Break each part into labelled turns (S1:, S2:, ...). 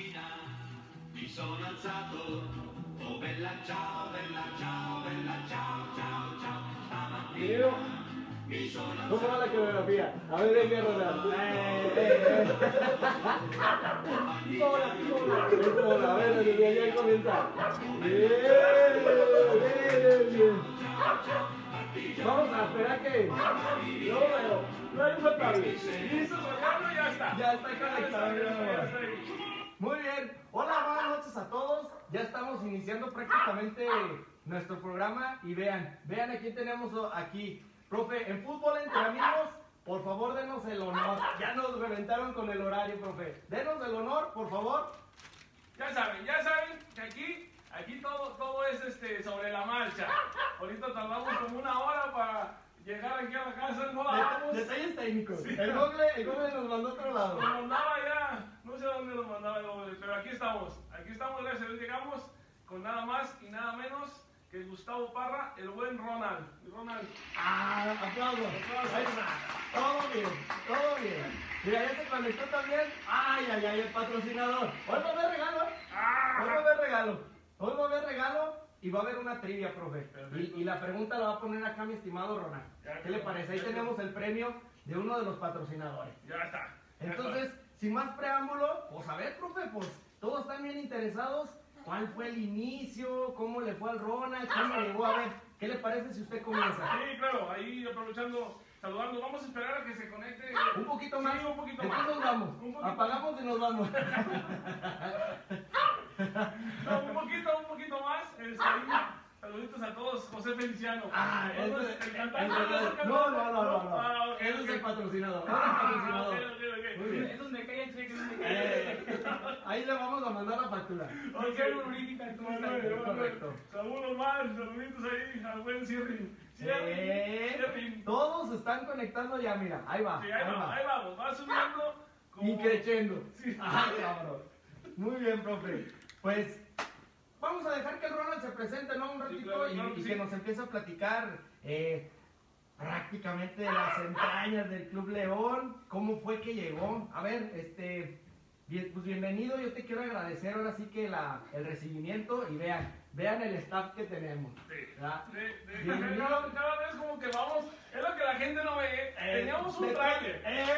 S1: Mi sono alzato, oh bella ciao, bella ciao, bella ciao, ciao, ciao. Stamattina mi sono alzato.
S2: ¿Cómo va la coreografía? A ver, venga, Ronald. Hola, a ver, desde allá comienza. Bien. Vamos a esperar que. No hay un cable.
S3: ¿Listo, Fernando? Ya está.
S2: Ya está conectado.
S3: Ya está ahí.
S2: Muy bien. Hola, buenas noches a todos. Ya estamos iniciando prácticamente nuestro programa y vean a quién tenemos aquí. Profe, en fútbol entre amigos, por favor denos el honor. Ya nos reventaron con el horario, profe. Denos el honor, por favor.
S3: Ya saben que aquí todo es sobre la marcha. Ahorita tardamos como una hora para llegar aquí a la casa, no la vamos.
S2: Detalles técnicos.
S3: Sí.
S2: El Google nos mandó a otro lado.
S3: Nos mandaba ya, no sé dónde nos mandaba el Google, pero aquí estamos, gracias a Dios llegamos con nada más y nada menos que Gustavo Parra, el buen Ronald. Ronald.
S2: Aplausos. Ahí está. Todo bien. Mira, ya se conectó también. Ay, el patrocinador. Hoy va a haber regalo. Y va a haber una trivia, profe. Y la pregunta la va a poner acá mi estimado Ronald. ¿Qué le parece? Ahí tenemos el premio de uno de los patrocinadores.
S3: Ya está.
S2: Entonces, sin más preámbulo, pues a ver, profe, pues todos están bien interesados. ¿Cuál fue el inicio? ¿Cómo le fue al Ronald? ¿Cómo llegó? A ver, ¿qué le parece si usted comienza?
S3: Sí, claro, ahí aprovechando, saludando. Vamos a esperar a que se conecte.
S2: ¿Un poquito más?
S3: Sí, un poquito
S2: Entonces
S3: más.
S2: nos vamos.
S3: Un poquito.
S2: Apagamos y nos vamos.
S3: No, un poquito más. Ahí, saluditos a todos. José Feliciano.
S2: El
S3: cantante.
S2: No. Él es el patrocinador. Muy bien.
S4: Es donde cae el cheque,
S2: Ahí le vamos a mandar la factura. Correcto.
S3: Saludos más, saluditos ahí al buen Sirrin.
S2: Todos se están conectando ya, mira. Ahí va.
S3: Sí, ahí vamos, va subiendo.
S2: Y creciendo.
S3: Sí.
S2: Ay, cabrón. Muy bien, profe. Pues vamos a dejar que el Ronald se presente, ¿no? Un ratito,
S3: claro,
S2: y que nos empiece a platicar prácticamente de las entrañas del Club León. ¿Cómo fue que llegó? A ver, pues bienvenido. Yo te quiero agradecer ahora sí que el recibimiento y vean el staff que tenemos.
S3: Cada vez como que vamos, es lo que la gente no ve. Teníamos un tráiler.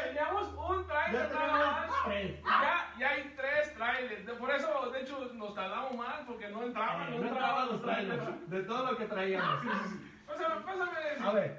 S3: Nada más. Ya hay 3 trailers. Por eso, de hecho, nos tardamos más porque no entraban
S2: los trailers de todo lo que traíamos.
S3: Sí. Pásame.
S2: A ver.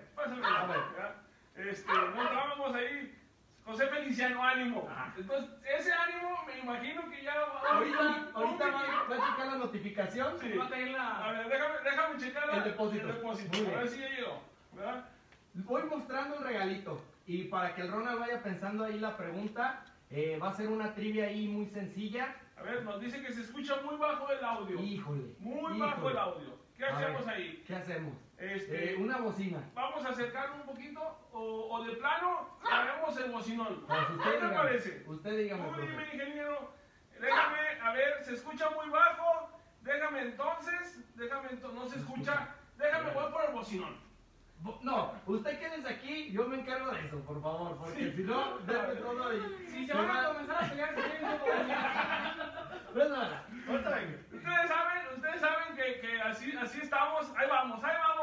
S3: No entrábamos ahí. José Feliciano, ánimo. Entonces, ese ánimo me imagino que ya
S2: Ahorita va a checar la notificación.
S3: Sí.
S2: Va a caer
S3: A ver, déjame checar
S2: el depósito. Muy bien.
S3: A ver si ya llegó, ¿verdad?
S2: Voy mostrando un regalito. Y para que el Ronald vaya pensando ahí la pregunta, va a ser una trivia ahí muy sencilla.
S3: A ver, nos dice que se escucha muy bajo el audio.
S2: Híjole.
S3: Muy bajo el audio. ¿Qué hacemos ahí?
S2: ¿Qué hacemos?
S3: Una
S2: bocina.
S3: Vamos a acercarlo un poquito o de plano haremos el bocinón.
S2: Pues
S3: ¿Qué te parece?
S2: Usted dígame.
S3: Tú dime, ingeniero. Déjame, a ver, se escucha muy bajo. Déjame entonces, no se escucha. Déjame, voy por el bocinón.
S2: No, usted quédese aquí, yo me encargo de eso, por favor, porque si no, déjame todo ahí.
S4: Si se van a comenzar a pelear, se tienen que
S2: Pues nada, ahorita venga.
S3: Ustedes saben que así estamos. Ahí vamos.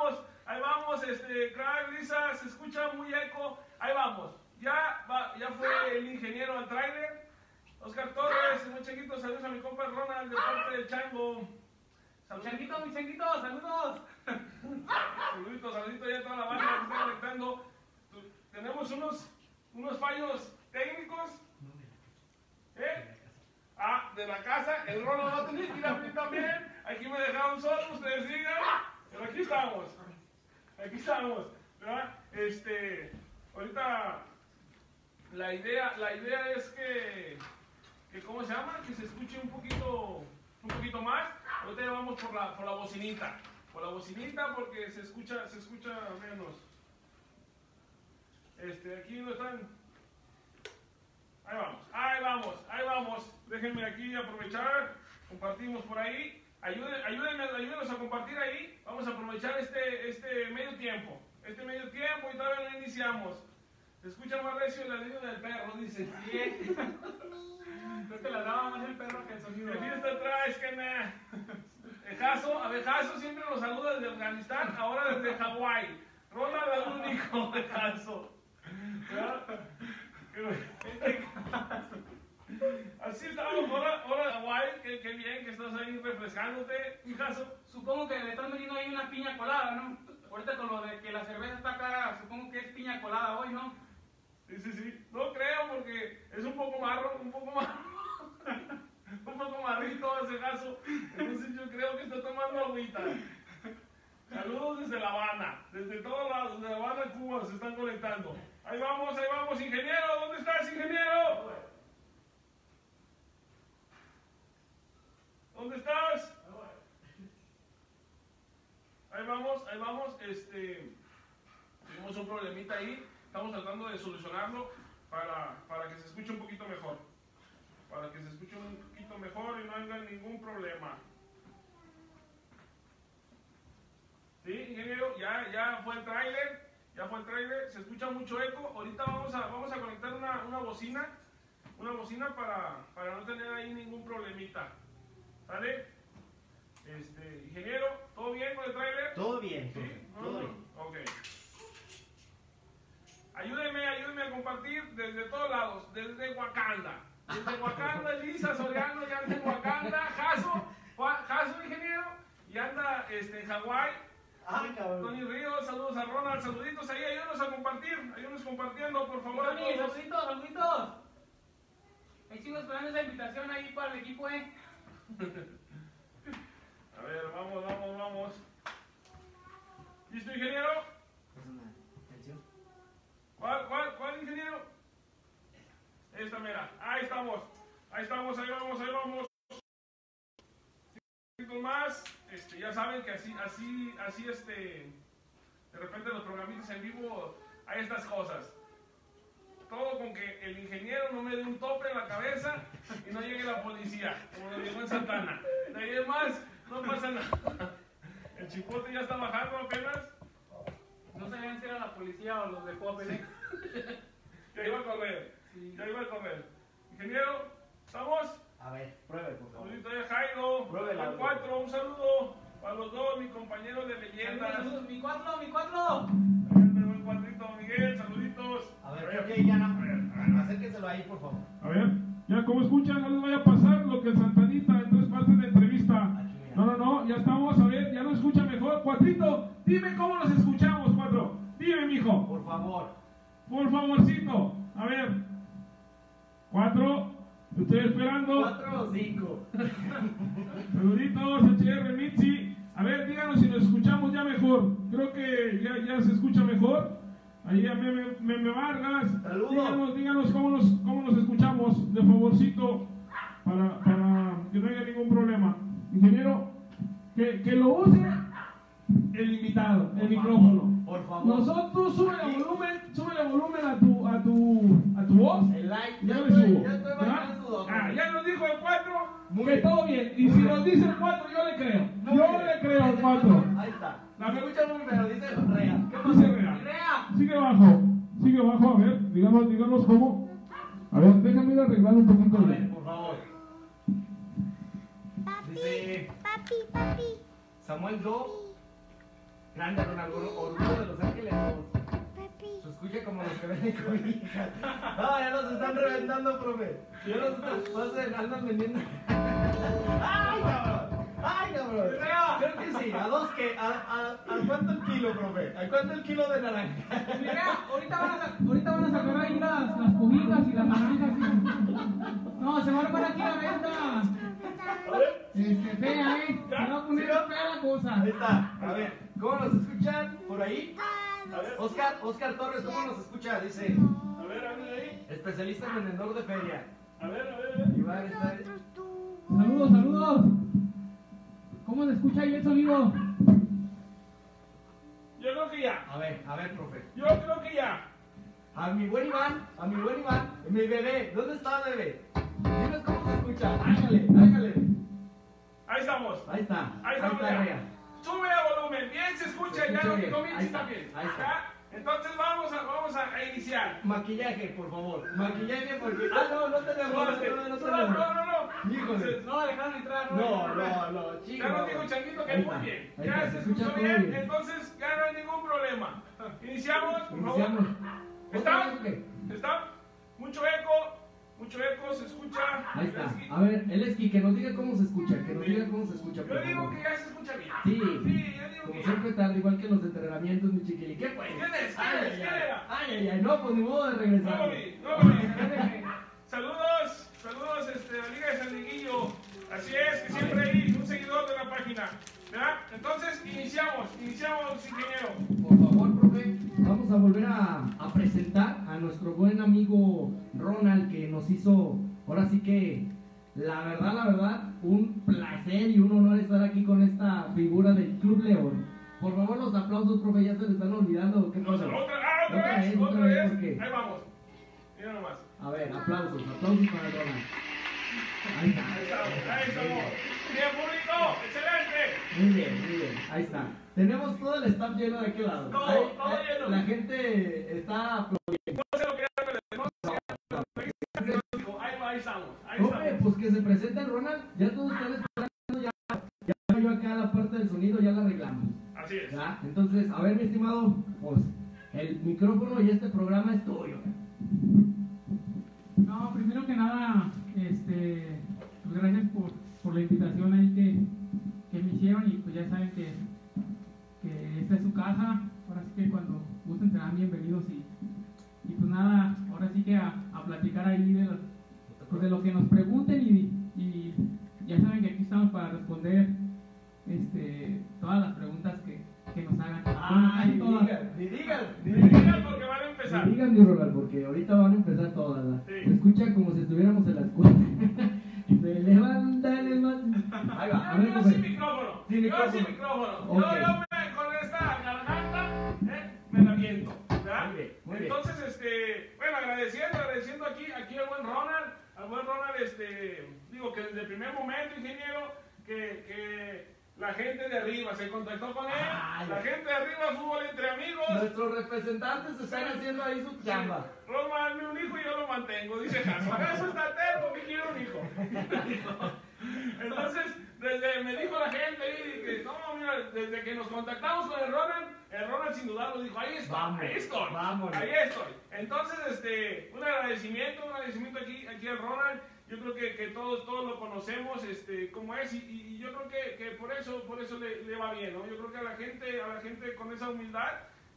S3: Crack, Risa, se escucha muy eco. Ahí vamos. Ya fue el ingeniero al tráiler. Oscar Torres, muy chiquito, saludos a mi compa Ronald de parte del Chango.
S4: Changuito, mi changuito, saludos.
S3: Saluditos ya a toda la banda que está conectando. Tenemos unos fallos técnicos. De la casa, el Ronald no tenía que ir a mí también. Aquí me dejaron solo, ustedes sigan. Pero aquí estamos. ¿Verdad? Ahorita la idea es que ¿cómo se llama? Que se escuche un poquito más. Ahorita ya vamos por la bocinita. Por la bocinita porque se escucha menos. Aquí no están. Ahí vamos. Déjenme aquí aprovechar. Compartimos por ahí. Ayúdenos a compartir ahí. Vamos a aprovechar este medio tiempo. Y todavía no iniciamos. Se escucha más recio el ladrido del perro, dice.
S4: Creo que ladraba más el perro que el
S3: es que nada. A ver, Jaso siempre nos saluda desde Afganistán, ahora desde Hawái. Ronald es el único de Jaso. Así estamos, hola Hawái, qué bien que estás ahí refrescándote, Jaso.
S4: Supongo que le están metiendo ahí una piña colada, ¿no? Ahorita con lo de que la cerveza está cara, supongo que es piña colada hoy, ¿no?
S3: Sí. No creo porque es un poco marro, un poco marrito ese Jaso. Entonces yo creo que está tomando agüita. Saludos desde La Habana, desde todos lados, desde La Habana, Cuba, se están conectando. Ahí vamos, ingeniero, ¿dónde estás, ingeniero? ¿Dónde estás? Ahí vamos, tenemos un problemita ahí, estamos tratando de solucionarlo para que se escuche un poquito mejor. Para que se escuche un poquito mejor y no haya ningún problema. ¿Sí, ingeniero? Ya fue el tráiler, se escucha mucho eco. Ahorita vamos a conectar una bocina para no tener ahí ningún problemita. ¿Sale? Ingeniero, ¿todo bien con el tráiler?
S2: Todo bien,
S3: ¿Sí?
S2: todo bien.
S3: Ok. Ayúdeme a compartir desde todos lados, desde Wakanda. Desde Wakanda, Elisa Soriano ya anda en Wakanda, Jaso ingeniero, y anda en Hawái. Tony Ríos, saludos a Ronald, saluditos ahí, ayúdenos a compartir, ayúdenos compartiendo, por favor.
S4: Tony, saluditos. Ahí sigo esperando esa invitación ahí para el equipo,
S3: A ver, vamos. ¿Listo, ingeniero?
S2: Es una canción.
S3: ¿Cuál, ingeniero? Esta mera. Ahí estamos. Ahí vamos. Más, ya saben que así, de repente los programitas en vivo hay estas cosas. Todo con que el ingeniero no me dé un tope en la cabeza y no llegue la policía, como lo dijo en Santana. De ahí es más, no pasa nada. El chipote ya está bajando apenas.
S4: No sabían si era la policía o los de Popel,
S3: Ya iba a correr. Ingeniero, ¿estamos?
S2: A ver, pruebe, por favor.
S3: Saludito de Jairo.
S2: Pruébela.
S3: Al 4, un saludo para los dos, mis compañeros de leyendas.
S4: Saludos, mi cuatro.
S3: El cuatrito, Miguel, saluditos.
S2: A ver, creo que ya no. Acérqueselo ahí, por favor.
S3: A ver, ya como escuchan, no les vaya a pasar lo que el Santanita en 3 partes de entrevista. No, ya estamos, a ver, ya nos escucha mejor. Cuatrito, dime cómo nos escuchamos, Cuatro. Dime, mijo.
S2: Por favor.
S3: Por favorcito. A ver. 4, estoy esperando.
S2: 4 o 5.
S3: Saluditos, HR, Mitzi. A ver, díganos si nos escuchamos ya mejor. Creo que ya se escucha mejor. Ahí a Meme Vargas.
S2: Saludos.
S3: Díganos cómo nos escuchamos, de favorcito, para que no haya ningún problema. Ingeniero, que lo use el invitado, el micrófono.
S2: Por favor.
S3: Nosotros súbele volumen a tu voz.
S2: El like.
S3: Ya
S2: Ya
S3: le subo.
S2: estoy bajando su dos.
S3: Ya nos dijo el 4
S2: Muy
S3: que
S2: bien.
S3: todo bien. Y si nos dice el 4, yo le creo. Yo le creo al 4.
S2: Ahí está.
S3: La
S2: Me escucha muy, pero dice Rea. ¿Qué pasó?
S3: Dice Rea. Sigue bajo, a ver, díganos cómo. A ver, déjame ir arreglando un poquito
S2: A
S3: de.
S2: ver, por favor. Dice
S5: Papi.
S2: Samuel 2. Grande Ronaldo, orgullo de Los Ángeles 2. Se escucha como los que ven en cobijas. No, ya nos están reventando, profe. Ya nos andan vendiendo. ¡Ay, cabrón! Creo que sí. ¿A 2 qué? ¿A cuánto el kilo, profe? ¿A cuánto el kilo de naranja?
S4: Mira, ahorita van a sacar ahí las cobijas y las naranjas. No, se van a poner aquí a la venta. Fea, se va a poner fea la cosa.
S2: Ahí está. A ver, ¿cómo nos escuchan? ¿Por ahí?
S3: A ver,
S2: Oscar Torres, ¿cómo nos escucha? Dice,
S3: a ver, ahí.
S2: especialista en vendedor de feria.
S3: A ver.
S2: Iván está...
S4: Saludos. ¿Cómo se escucha ahí el sonido?
S3: Yo creo que ya.
S2: A ver, profe.
S3: Yo creo que ya.
S2: A mi buen Iván, mi bebé. ¿Dónde está, bebé? Dime cómo se escucha. Hágale.
S3: Ahí estamos.
S2: Ahí está
S3: ya.
S2: Rea.
S3: Sube el volumen, bien se escucha,
S2: Se
S3: ya
S2: escucha
S3: lo que
S2: bien.
S3: comienza
S2: Ahí
S3: está
S2: está,
S3: bien.
S2: ahí está.
S3: ¿Ya? Entonces vamos a iniciar.
S2: Maquillaje, por favor. Maquillaje porque... no tenemos.
S3: No.
S2: Hijo, híjole.
S4: No, dejaron entrar.
S2: No, chico.
S3: Ya nos dijo Changuito que
S5: Ahí
S3: muy
S5: está,
S3: bien.
S5: ahí
S3: Ya
S5: está,
S3: se
S5: se escucha
S3: escuchó
S5: todo
S3: bien,
S5: bien.
S3: entonces ya no hay ningún problema. Iniciamos, por favor.
S5: Iniciamos.
S3: ¿Está?
S5: ¿Otra vez o qué?
S3: ¿Está? Mucho eco, se escucha.
S5: Ahí está. A ver, el Esqui, que nos diga cómo se escucha, que nos diga cómo se escucha,
S3: Yo
S5: por
S3: digo
S5: favor.
S3: que ya se escucha bien.
S5: Sí,
S3: yo digo
S5: como
S3: que ya.
S5: siempre tarde, igual que en los entrenamientos, mi chiquili. ¿Qué pues?
S3: ¿Quién es?
S5: Ay,
S3: ¿Quién
S5: ay,
S3: era?
S5: ay, no, pues ni modo de regresar.
S3: No lo vi. Saludos, a Liga de San Dieguillo. Así es, que siempre hay un seguidor de la página. ¿Verdad? Entonces, iniciamos, ingeniero.
S5: Por favor, profe, vamos a volver a presentar a nuestro buen amigo Ronald, que nos hizo, ahora sí que, la verdad, un placer y un honor estar aquí con esta figura del Club León. Por favor, los aplausos, profe, ya se le están olvidando. ¿Qué pasa?
S3: Otra vez.
S5: ¿Por qué?
S3: Ahí vamos. Mira nomás.
S5: A ver, aplausos para el Ronald. Ahí está.
S3: Ahí estamos. Bien, público, excelente.
S5: Muy bien, ahí está. Tenemos todo el staff lleno de aquel lado.
S3: Todo lleno.
S5: La gente está aplaudiendo.
S3: No sé lo que era, no sé. Ahí estamos.
S5: Profe, pues que se presente el Ronald. Ya todos están esperando. Ya yo acá la parte del sonido ya la arreglamos.
S3: Así es.
S5: ¿Ya? Entonces, a ver, mi estimado, pues el micrófono y este programa es tuyo.
S4: No, primero que nada, pues gracias por la invitación ahí que me hicieron y pues ya saben que esta es su casa. Ahora sí que cuando gusten serán bienvenidos y pues nada, ahora sí que a platicar ahí de lo que nos pregunten y ya saben que aquí estamos para responder todas las preguntas que nos hagan.
S2: Ay,
S4: Bueno, casi
S2: ni digan.
S3: Digan porque van a empezar.
S5: Y digan, mi Ronald, porque ahorita van a empezar todas. ¿Verdad?
S3: Sí.
S5: Se escucha como si estuviéramos en la escuela. Se levantan el más.
S2: Ahí va.
S5: A ver,
S3: Yo
S5: profe.
S3: sin micrófono.
S2: Sin
S3: Yo sin
S2: micrófono.
S3: micrófono.
S5: Ok.
S3: Yo con esta garganta, me la viento. ¿Verdad?
S2: Muy bien, muy bien.
S3: Entonces, bueno, agradeciendo aquí al buen Ronald, digo que desde el primer momento, ingeniero, que la gente de arriba se contactó con él.
S2: Ay,
S3: La gente de arriba, fútbol entre amigos.
S2: Nuestros representantes están haciendo ahí su chamba.
S3: Roma, hazme un hijo y yo lo mantengo, dice Jaso. Jaso está terco que quiere un hijo. Entonces, me dijo la gente ahí que, no, mira, desde que nos contactamos con el Ronald sin dudarlo dijo, ahí estoy,
S2: Vamos,
S3: ahí estoy,
S2: vámonos.
S3: ahí estoy. Entonces, un agradecimiento aquí al Ronald. Yo creo que todos lo conocemos, como es, y yo creo que por eso le va bien, ¿no? Yo creo que a la gente con esa humildad,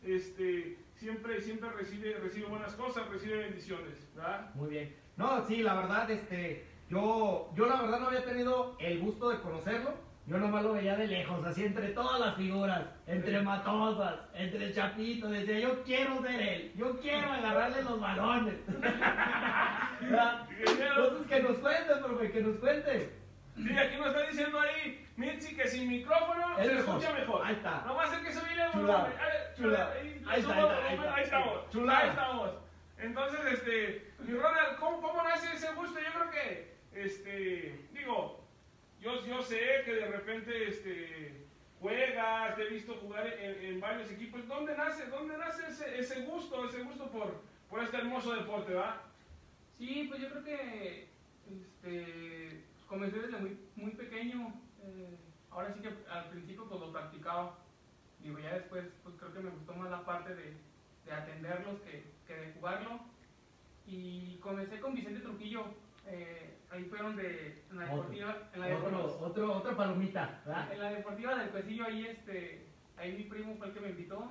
S3: siempre recibe buenas cosas, recibe bendiciones, ¿verdad?
S2: Muy bien. No, sí, la verdad, yo la verdad no había tenido el gusto de conocerlo. Yo nomás lo veía de lejos, así entre todas las figuras, entre Matosas, entre Chapito, decía, yo quiero ser él, yo quiero agarrarle los balones. ¿Verdad? Entonces que nos cuente, profe, que nos cuente.
S3: Sí, aquí nos está diciendo ahí Mitzi que sin micrófono
S2: Es
S3: se
S2: mejor.
S3: escucha mejor.
S2: Ahí está.
S3: Nomás el que se viene
S2: Chulada,
S3: chulada.
S2: Ahí está.
S3: Ahí estamos.
S2: Chulada.
S3: Ahí estamos. Entonces, mi Ronald, ¿cómo nace ese gusto? Yo creo que, digo, yo sé que de repente, juegas, te he visto jugar en varios equipos. ¿Dónde nace ese gusto por este hermoso deporte, va?
S4: Sí, pues yo creo que comencé desde muy pequeño. Ahora sí que al principio pues lo practicaba. Digo, ya después pues creo que me gustó más la parte de atenderlos que de jugarlo. Y comencé con Vicente Trujillo. Ahí fueron en la deportiva.
S2: Otra palomita, ¿verdad?
S4: En la deportiva del Cuecillo, ahí mi primo fue el que me invitó.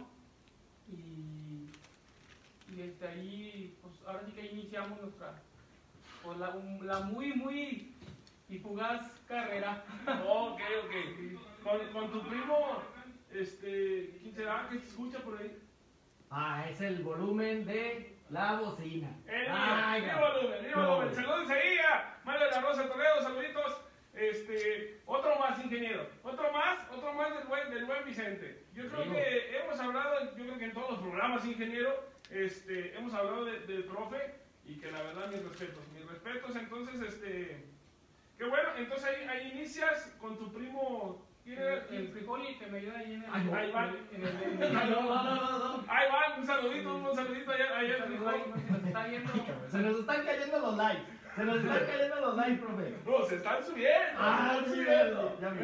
S4: Y ahí, pues ahora sí que ahí iniciamos nuestra, pues la muy y fugaz carrera.
S3: Ok. Con tu primo, ¿quién será que se escucha por ahí?
S2: Es el volumen de la bocina.
S3: Mi volumen. Saludos ahí a Mario de la Rosa Toledo, saluditos. Otro más, ingeniero. Otro más del buen Vicente. Yo creo que hemos hablado, en todos los programas, ingeniero, hemos hablado del profe y que la verdad mis respetos. Entonces, qué bueno, entonces ahí inicias con tu primo. ¿Quién era?
S4: El frijoli que me ayuda ahí en el.
S3: Ahí va.
S2: No.
S3: Ahí va, un saludito allá.
S4: Se nos está viendo.
S2: Se nos están cayendo los likes. Se nos están cayendo los likes, profe.
S3: No, se están subiendo.
S2: Ah,
S3: se están
S2: sí,
S3: subiendo.
S2: ya vi.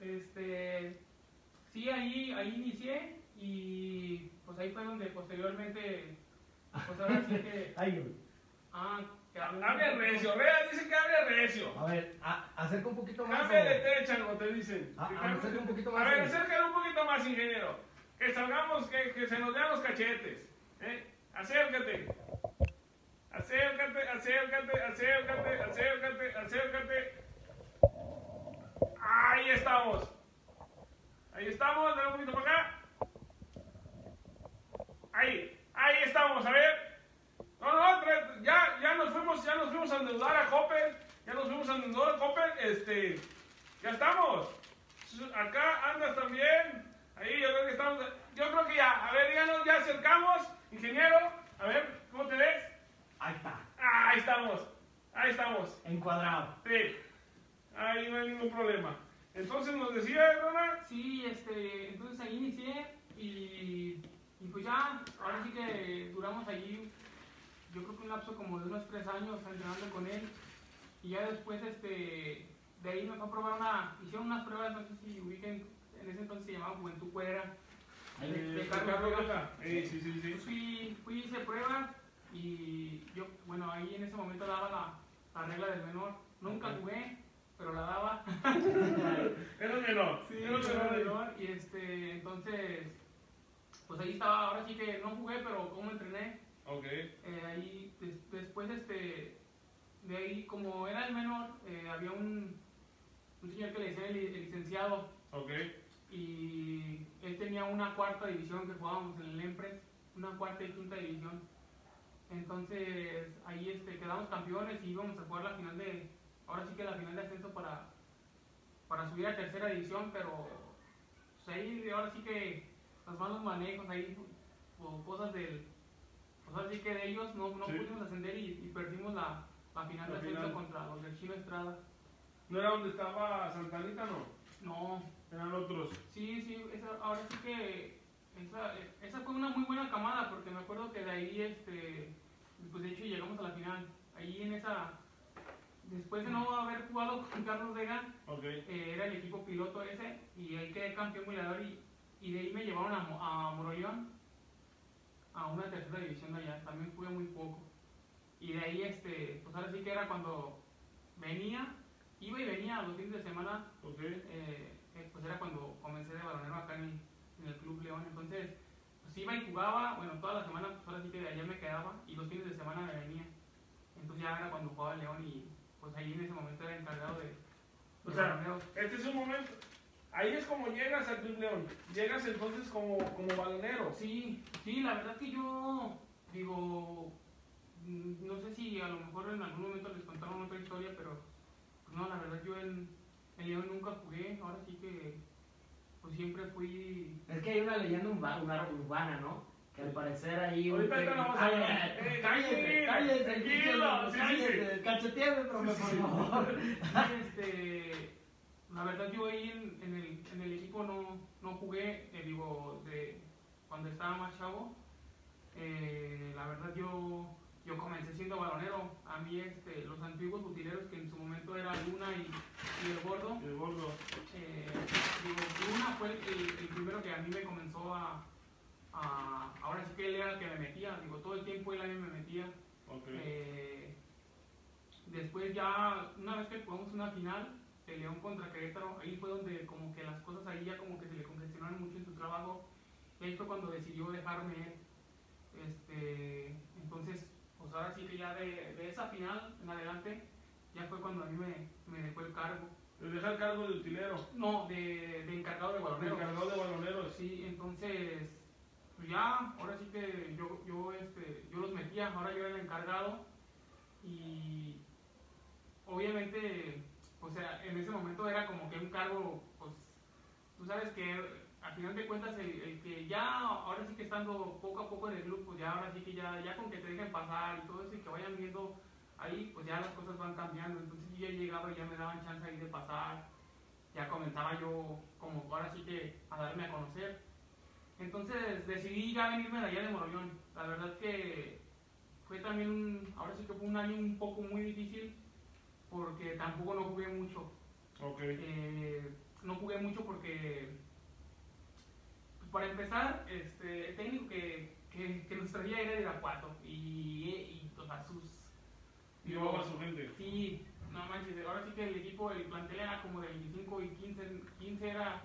S4: Sí, ahí inicié y pues ahí fue donde posteriormente, pues ahora sí que,
S2: Ay,
S4: que hablé
S3: Hable recio, Rea dice que hable recio.
S2: a ver, acerca un poquito más.
S3: Cambia de techa, como te dicen.
S2: Acércate un poquito
S3: A
S2: más.
S3: ver, acércate un poquito más, ingeniero. Que salgamos, que se nos vean los cachetes. Acércate. Acércate, acércate, acércate, acércate, acércate. Ahí estamos. Ahí estamos, dale un poquito para acá. Ahí estamos, a ver. No, ya nos fuimos a endeudar a Coppel. Ya estamos. Acá andas también. Ahí yo creo que estamos. Yo creo que ya. A ver, díganos, ya acercamos. Ingeniero, a ver, ¿cómo te ves?
S2: Ahí está,
S3: Ahí estamos.
S2: encuadrado.
S3: Sí. Ahí no hay ningún problema. Entonces nos decía, Ronald.
S4: Sí, entonces ahí inicié y pues ya, ahora sí que duramos allí, yo creo que un lapso como de unos 3 años entrenando con él. Y ya después, de ahí nos fue a probar hicieron unas pruebas, no sé si ubiquen, en ese entonces se llamaba Juventud Cuera. De Carlos Vega.
S3: Sí.
S4: Fui, hice pruebas y yo, bueno, ahí en ese momento daba la regla del menor. Nunca jugué, pero la daba.
S3: Era el menor.
S4: Sí,
S3: Era el menor.
S4: y entonces, pues ahí estaba, ahora sí que no jugué, pero como entrené.
S3: Ok.
S4: Ahí, después, de ahí, como era el menor, había un señor que le decía el licenciado.
S3: Ok.
S4: Y él tenía una 4ª división que jugábamos en el Empres, una 4ª y 5ª división. Entonces ahí quedamos campeones y íbamos a jugar ahora sí que la final de ascenso para subir a 3ª división, pero pues ahí ahora sí que los malos manejos ahí, o cosas pues ahora sí que de ellos no
S3: Sí.
S4: pudimos ascender y perdimos la final de
S3: La
S4: ascenso
S3: final.
S4: contra los del Chino Estrada.
S3: ¿No era donde estaba Santanita, no?
S4: No.
S3: Eran otros.
S4: Sí, ahora sí que esa fue una muy buena camada, porque me acuerdo que de ahí, pues de hecho llegamos a la final. Ahí después de no haber jugado con Carlos Vega,
S3: Ok.
S4: era el equipo piloto ese, y ahí quedé campeón goleador, y de ahí me llevaron a Moroleón, a una 3ª división de allá. También jugué muy poco. Y de ahí, pues ahora sí que era cuando iba y venía los fines de semana.
S3: Ok.
S4: Pues era cuando comencé de balonero acá en el Club León. Entonces, pues iba y jugaba, bueno, toda la semana, pues ahora sí que de allá me quedaba, y los fines de semana me venía. Entonces ya era cuando jugaba León, y pues ahí en ese momento era encargado de
S3: O sea,
S4: baloneros.
S3: este es un momento. Ahí es como llegas al Club León. Llegas entonces como balonero.
S4: Sí, la verdad que yo digo, no sé si a lo mejor en algún momento les contaron otra historia, pero pues no, la verdad yo en León nunca jugué. Ahora sí que pues siempre fui.
S5: Es que hay una leyenda urbana, ¿no? Que al parecer ahí.
S3: Ahorita te la vamos a ver.
S5: Cállese,
S3: tranquilo. Sí.
S5: Cacheteame, profe, por favor.
S4: La verdad yo ahí en el equipo no jugué, cuando estaba más chavo. La verdad yo comencé siendo balonero. A mí los antiguos utileros, que en su momento era Luna y el Gordo.
S3: El gordo.
S4: Luna fue el primero que a mí me comenzó ahora sí que él era el que me metía. Todo el tiempo él a mí me metía.
S3: Ok.
S4: Después ya, una vez que jugamos una final de León contra Querétaro, ahí fue donde como que las cosas ahí ya como que se le congestionaron mucho en su trabajo. Y ahí fue cuando decidió dejarme él. Entonces, pues ahora sí que ya de esa final en adelante, ya fue cuando a mí me dejó el cargo.
S3: ¿Le deja el cargo de utilero?
S4: No, de encargado de
S3: El
S4: baloneros.
S3: encargado de baloneros.
S4: Sí, entonces, pues ya, ahora sí que yo los metía, ahora yo era el encargado. Y obviamente, o sea, en ese momento era como que un cargo, pues, tú sabes que al final de cuentas el que ya, ahora sí que estando poco a poco en el club, pues ya ahora sí que ya con que te dejen pasar y todo eso y que vayan viendo ahí, pues ya las cosas van cambiando. Entonces yo ya llegaba y ya me daban chance ahí de pasar, ya comenzaba yo como ahora sí que a darme a conocer. Entonces decidí ya venirme de allá de Moroleón. La verdad que fue también ahora sí que fue un año un poco muy difícil, porque tampoco no jugué mucho.
S3: Ok.
S4: No jugué mucho porque, pues, para empezar, el técnico que nos traía era de Irapuato y o sea,
S3: Llevaba a su gente.
S4: Sí, no manches, ahora sí que el equipo, el plantel era como de 25 y 15 era,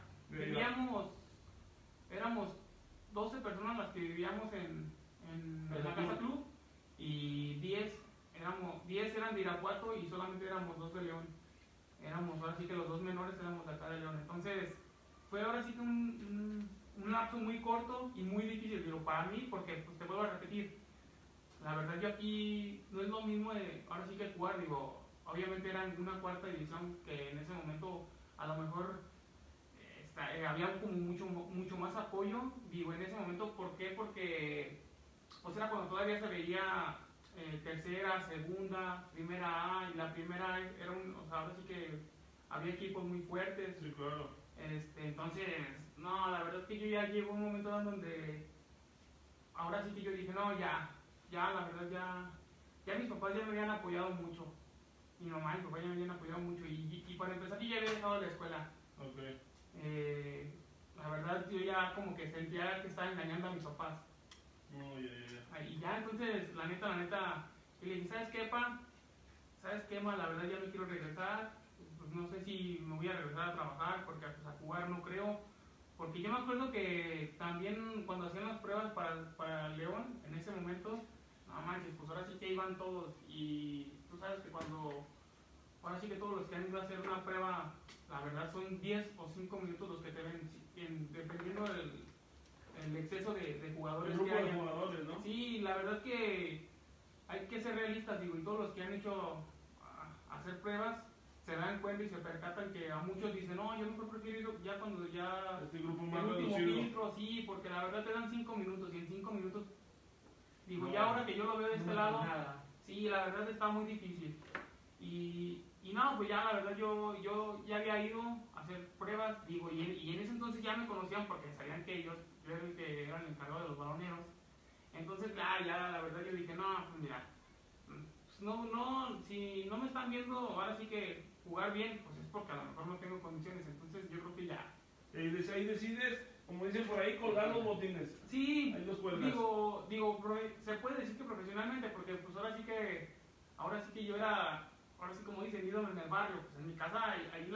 S4: éramos 12 personas las que vivíamos en la Casa Club y 10 eran de Irapuato y solamente éramos 2 de León. Éramos, ahora sí que los 2 menores éramos de acá de León. Entonces, fue ahora sí que un lapso muy corto y muy difícil, pero para mí, porque pues te vuelvo a repetir, la verdad yo aquí no es lo mismo de, ahora sí que jugar, digo, obviamente era en una 4ª división que en ese momento a lo mejor había como mucho más apoyo, digo, en ese momento, ¿por qué? Porque pues era cuando todavía se veía tercera, segunda, primera A, y la primera A era o sea, ahora sí que había equipos muy fuertes.
S3: Sí, claro.
S4: Entonces, no, la verdad es que yo ya llegó un momento donde ahora sí que yo dije, no, ya, la verdad ya mis papás ya me habían apoyado mucho. Mi mamá y mi papá ya me habían apoyado mucho. Y para empezar, yo ya había dejado la escuela.
S3: Ok.
S4: La verdad, yo ya como que sentía que estaba engañando a mis papás.
S3: No, ya.
S4: Y ya, entonces, la neta, y le dije, ¿sabes qué, pa? ¿Sabes qué, ma? La verdad ya no quiero regresar. Pues no sé si me voy a regresar a trabajar, porque pues, a jugar no creo. Porque yo me acuerdo que también cuando hacían las pruebas para León, en ese momento, no manches, pues ahora sí que iban todos. Y tú sabes que ahora sí que todos los que han ido a hacer una prueba, la verdad son 10 o 5 minutos los que te ven, dependiendo del exceso de jugadores
S3: El grupo
S4: que
S3: de
S4: haya.
S3: jugadores, ¿no?
S4: Sí, la verdad que hay que ser realistas, digo, y todos los que han hecho hacer pruebas se dan cuenta y se percatan que a muchos dicen, no, yo mejor prefiero ir ya cuando ya
S3: Este grupo
S4: el
S3: más
S4: último
S3: reducido.
S4: filtro, sí, porque la verdad te dan 5 minutos y en 5 minutos, digo,
S3: No,
S4: ya ahora que yo lo veo de este lado,
S5: Nada.
S4: sí, la verdad está muy difícil. Y no, pues ya la verdad yo ya había ido a hacer pruebas, digo, y en ese entonces ya me conocían porque sabían que yo era el que era el encargado de los baloneros. Entonces ya la verdad yo dije, no, pues mira, pues no, si no me están viendo ahora sí que jugar bien, pues es porque a lo mejor no tengo condiciones, entonces yo creo que ya.
S3: Y ahí decides, como dicen por ahí, colgar los botines.
S4: Sí,
S3: Ahí los cuelgas.
S4: digo, se puede decir que profesionalmente, porque pues ahora sí que yo era, ahora sí como dicen, ídolo en el barrio, pues en mi casa, ahí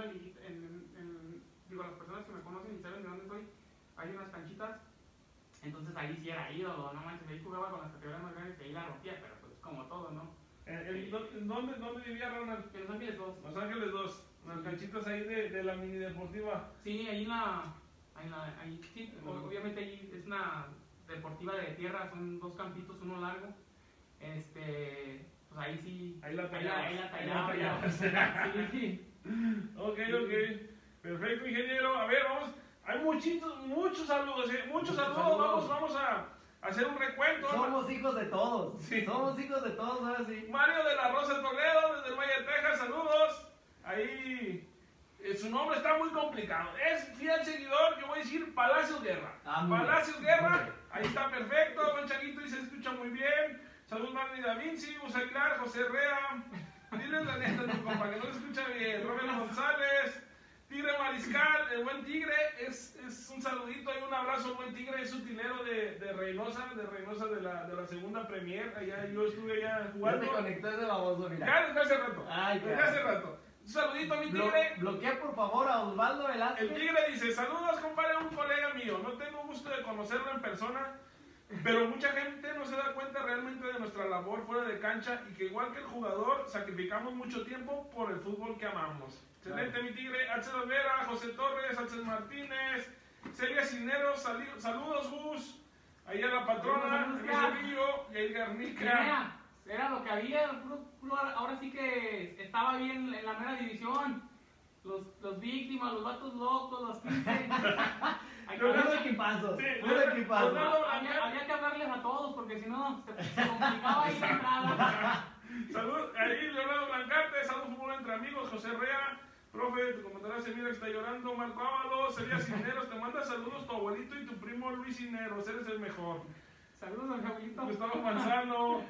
S4: digo, las personas que me conocen y saben de dónde soy, hay unas canchitas, entonces ahí sí era ídolo, no manches, ahí jugaba con las categorías más grandes y ahí la rompía, pero pues como todo, ¿no?
S3: ¿Dónde vivía Ronald?
S4: En Los Ángeles 2.
S3: Los Ángeles 2, las canchitas ahí de la mini deportiva.
S4: Sí, ahí sí, obviamente ahí es una deportiva de tierra, son 2 campitos, uno largo, pues ahí sí.
S3: Ahí la
S4: tallaba. Sí.
S3: Ok. Perfecto, ingeniero. A ver, vamos. Hay muchos saludos, muchos saludos. Vamos a hacer un recuento.
S2: Somos hijos de todos.
S3: Sí.
S2: Somos hijos de todos, ahora sí.
S3: Mario de la Rosa Toledo, desde el Valle de Texas, saludos. Ahí, su nombre está muy complicado. Es fiel seguidor, yo voy a decir Palacios Guerra. Palacios Guerra, ahí está perfecto. Don Chaguito y se escucha muy bien. Saludos Marni Da Vinci, Gus Aguilar, José Herrera. Diles la neta, mi compa, que no se escucha bien. Roberto González. Tigre Mariscal, el buen Tigre, es un saludito y un abrazo al buen Tigre, es utilero de Reynosa de la segunda Premier, allá yo estuve allá
S2: Ya
S3: jugando.
S2: te conectó ese baboso, mira.
S3: Ya desde hace rato,
S2: Ay,
S3: desde hace rato. Un saludito a mi Tigre.
S2: Bloquea por favor a Osvaldo Velázquez.
S3: El Tigre dice, saludos compadre, un colega mío, no tengo gusto de conocerlo en persona, pero mucha gente no se da cuenta realmente de nuestra labor fuera de cancha y que igual que el jugador, sacrificamos mucho tiempo por el fútbol que amamos. Excelente, claro. Mi Tigre, Axel Olvera, José Torres, Axel Martínez, Celia Cineros, saludos Gus, ahí a la patrona, Río, y ahí Garnica.
S4: Era lo que había, ahora sí que estaba bien en la primera división. Los víctimas, los vatos locos, los 15.
S2: Puro equipazo.
S3: Sí,
S2: Puro equipazo.
S4: Había que hablarles a todos porque si no se complicaba ahí la entrada.
S3: Salud, ahí Leonardo Blancarte, salud fútbol entre amigos, José Rea, profe, tu comentario se mira que está llorando, Marco Ábalos, Celia Cineros, te manda saludos tu abuelito y tu primo Luis Cineros, eres el mejor.
S4: Saludos a mi abuelito.
S3: Gustavo Manzano,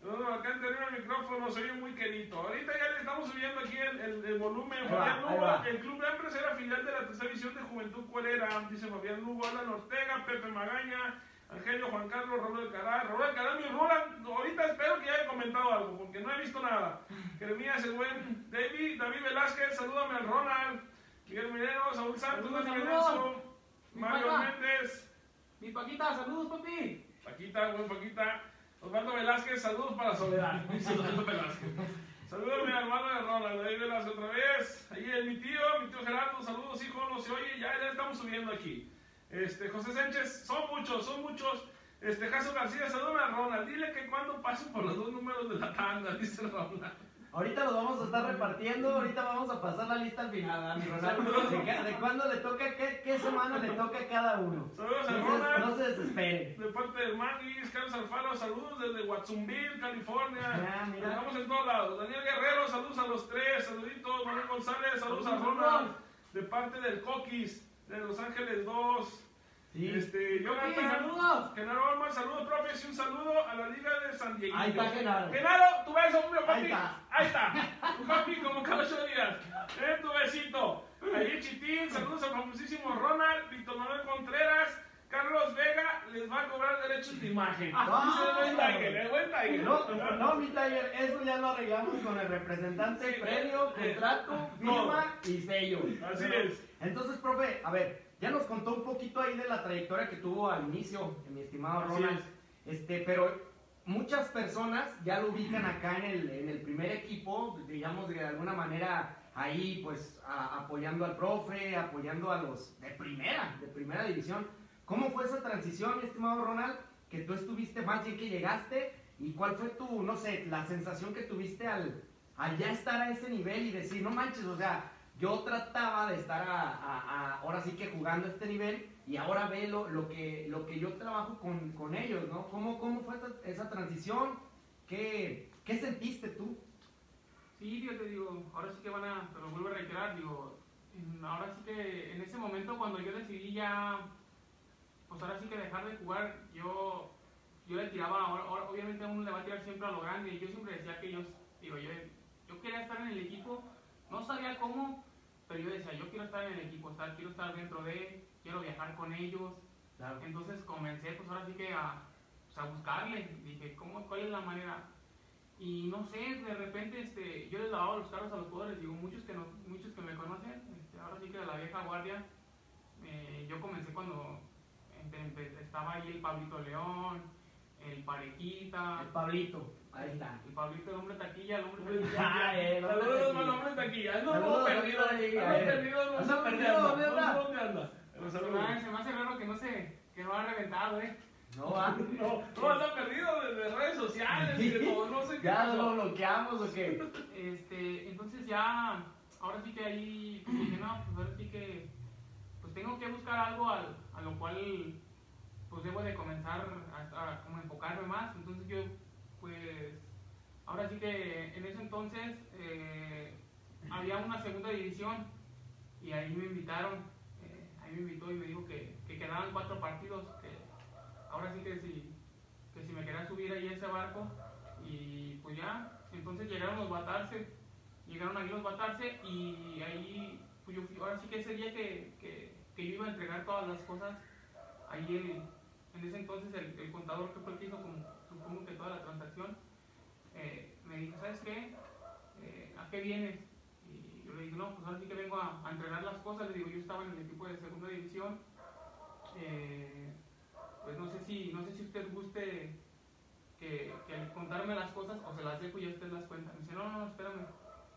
S3: No, acá anterior al micrófono se oye muy querido. Ahorita ya le estamos subiendo aquí el volumen.
S2: Ahí
S3: Fabián
S2: va, ahí
S3: Lugo,
S2: va.
S3: el Club Embres era filial de la tercera división de Juventud Cuelera. Dice Fabián Lugo, Alan Ortega, Pepe Magaña, Angelio Juan Carlos, Raúl Alcaraz. Raúl Alcaraz, mi Roland, ahorita espero que ya haya comentado algo, porque no he visto nada. Jeremías, el buen David Velázquez, salúdame al Ronald. Miguel Minero, Saúl Santos, Dani Venezo, Mario Méndez.
S4: Mi Paquita, saludos, papi.
S3: Paquita, buen Paquita. Osvaldo Velázquez, saludos para Soledad. Dice Osvaldo Velázquez. Saludos a mi hermano de Ronald, David Velázquez otra vez. Ahí es mi tío Gerardo, saludos hijo, no se oye, ya estamos subiendo aquí. José Sánchez, son muchos. Jaso García, saludos a Ronald, dile que cuando pasen por los 2 números de la tanda, dice Ronald.
S2: Ahorita los vamos a estar repartiendo, ahorita vamos a pasar la lista al final, a mi Ronaldo, de cuándo le toca, qué semana le toca a cada uno.
S3: Saludos a
S2: Entonces,
S3: Ronald.
S2: no se desesperen.
S3: De parte del Manguis, Carlos Alfaro, saludos desde Watsonville, California.
S2: Mira.
S3: Estamos en todos lados. Daniel Guerrero, saludos a los 3, saluditos. Manuel González, saludos a Ronald. De parte del Coquis, de Los Ángeles 2.
S2: Sí.
S3: Jonathan,
S4: saludos.
S3: Genaro Olman, saludos, profe, y un saludo a la Liga de San Diego.
S2: Ahí está Genaro.
S3: Genaro, tu beso, hombre, papi.
S2: Ahí está.
S3: Ahí está. Tu papi como cada 8 días. Tu besito. Ahí Chitín, saludos al famosísimo Ronald, Víctor Manuel Contreras. Carlos Vega les va a cobrar derechos de imagen. Dice el buen Tiger,
S2: No, mi Tiger, eso ya lo arreglamos con el representante,
S3: Sí.
S2: premio, contrato, firma y sello.
S3: Así es.
S2: Entonces, profe, a ver, ya nos contó un poquito ahí de la trayectoria que tuvo al inicio, mi estimado
S3: Así
S2: Ronald. Pero muchas personas ya lo ubican acá en el primer equipo, digamos de alguna manera ahí pues apoyando al profe, apoyando a los de primera división. ¿Cómo fue esa transición, mi estimado Ronald? Que tú estuviste más bien que llegaste y cuál fue tu, no sé, la sensación que tuviste al ya estar a ese nivel y decir, no manches, o sea, yo trataba de estar ahora sí que jugando a este nivel y ahora ve lo que yo trabajo con ellos, ¿no? ¿Cómo fue esa transición? ¿Qué sentiste tú?
S4: Sí, yo te digo, ahora sí que te lo vuelvo a reiterar, digo, ahora sí que en ese momento cuando yo decidí ya, pues ahora sí que dejar de jugar, yo le tiraba, ahora obviamente uno le va a tirar siempre a lo grande, y yo siempre decía que yo quería estar en el equipo, no sabía cómo, pero yo decía, yo quiero estar en el equipo, quiero estar dentro quiero viajar con ellos.
S2: Claro.
S4: Entonces comencé pues ahora sí que a buscarle, dije, ¿cuál es la manera? Y no sé, de repente yo les lavaba los carros a los jugadores, digo, muchos que me conocen, ahora sí que de la vieja guardia, yo comencé cuando estaba ahí el Pablito León, el Parejita,
S2: El Pablito, ahí está.
S4: el Pablito, el hombre taquilla, el hombre
S2: Ah,
S4: taquilla.
S3: Saludos al hombre de aquí. Ando
S2: Saludos,
S3: perdido.
S2: ahí,
S3: Ando
S2: ahí.
S3: perdido. No sé
S2: Anda
S3: dónde
S2: perdido,
S3: anda.
S2: ¿dónde
S3: No sé
S2: anda?
S3: dónde anda. Pero saludos.
S4: Se me hace raro que no ha reventado,
S2: No va.
S3: No, anda perdido de redes sociales y de todo. No sé qué
S2: ¿Ya
S3: pasó.
S2: lo bloqueamos o qué?
S4: Entonces ya, ahora sí que ahí pues dije, no, pues ahora sí que pues tengo que buscar algo a lo cual pues debo de comenzar a como enfocarme más. Entonces yo pues ahora sí que en ese entonces había una segunda división y ahí me invitaron, ahí me invitó y me dijo que quedaban 4 partidos, que ahora sí que si me quería subir ahí a ese barco y pues ya, entonces llegaron ahí los Batarse y ahí pues ahora sí que ese día que yo iba a entregar todas las cosas, ahí en ese entonces el contador que fue el que hizo supongo que toda la transacción, me dijo, ¿sabes qué? ¿A qué vienes? Y yo le dije, no, pues ahora sí que vengo a entregar las cosas. Le digo, yo estaba en el equipo de segunda división, pues no sé si usted guste que al contarme las cosas o se las dejo y ya usted las cuenta. Me dice, no, espérame,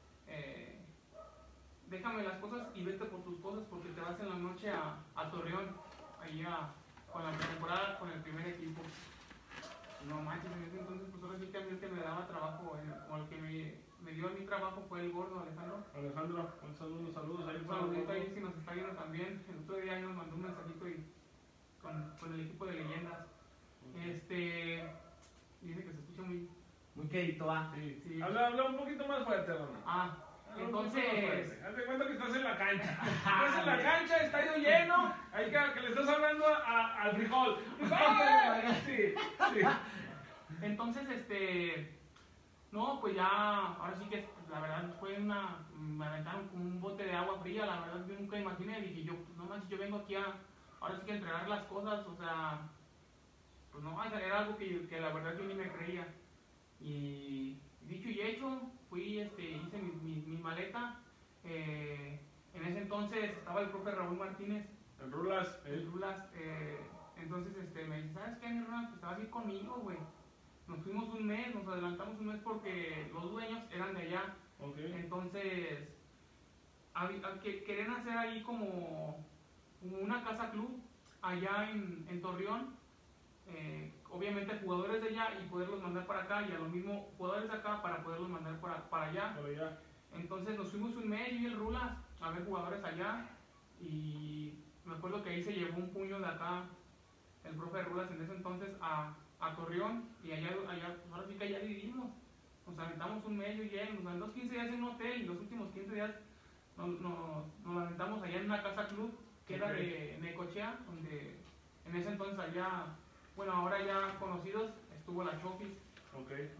S4: déjame las cosas y vete por tus cosas porque te vas en la noche a Torreón, ahí con la pretemporada con el primer equipo. No manches, en ese entonces pues ahora sí que a mí el que me daba trabajo, o el que me dio a mi trabajo fue el gordo Alejandro.
S3: Un saludos ahí
S4: Un
S3: para
S4: saludito ahí si nos está viendo también. El otro día nos mandó un mensajito con el equipo de leyendas. Dice que se escucha muy...
S2: Muy querido, ¿ah?
S3: Sí. Habla un poquito más fuerte, Ronald.
S4: Entonces...
S3: Haz de cuenta que estás en la cancha. Estás en la cancha, estadio lleno. Ahí que le estás hablando al frijol. Sí.
S4: Entonces, No, pues ya, ahora sí que la verdad fue me aventaron como un bote de agua fría, la verdad yo nunca imaginé, dije yo, pues no manches, yo vengo aquí ahora sí que a entregar las cosas, o sea, pues no, era algo que la verdad yo ni me creía. Y dicho y hecho, fui, hice mi maleta, en ese entonces estaba el profe Raúl Martínez,
S3: El Rulas.
S4: el Rulas, entonces me dice, ¿sabes qué, mi Ronald? Pues te vas a ir conmigo, güey. Nos fuimos un mes, nos adelantamos un mes porque los dueños eran de allá.
S3: Okay.
S4: Entonces, querían hacer ahí como una casa club allá en Torreón. Obviamente jugadores de allá y poderlos mandar para acá, y a los mismos jugadores de acá para poderlos mandar para allá.
S3: Por allá.
S4: Entonces nos fuimos un mes, yo y el Rulas, a ver jugadores allá, y me acuerdo que ahí se llevó un puño de acá el profe Rulas en ese entonces a Torreón, y allá pues ahora sí que allá vivimos. Nos aventamos un mes, yo y él, nos aventamos 15 días en un hotel, y los últimos 15 días nos aventamos allá en una casa club que era de Necochea, donde en ese entonces allá, bueno, ahora ya conocidos, estuvo la Chofis.
S3: Okay.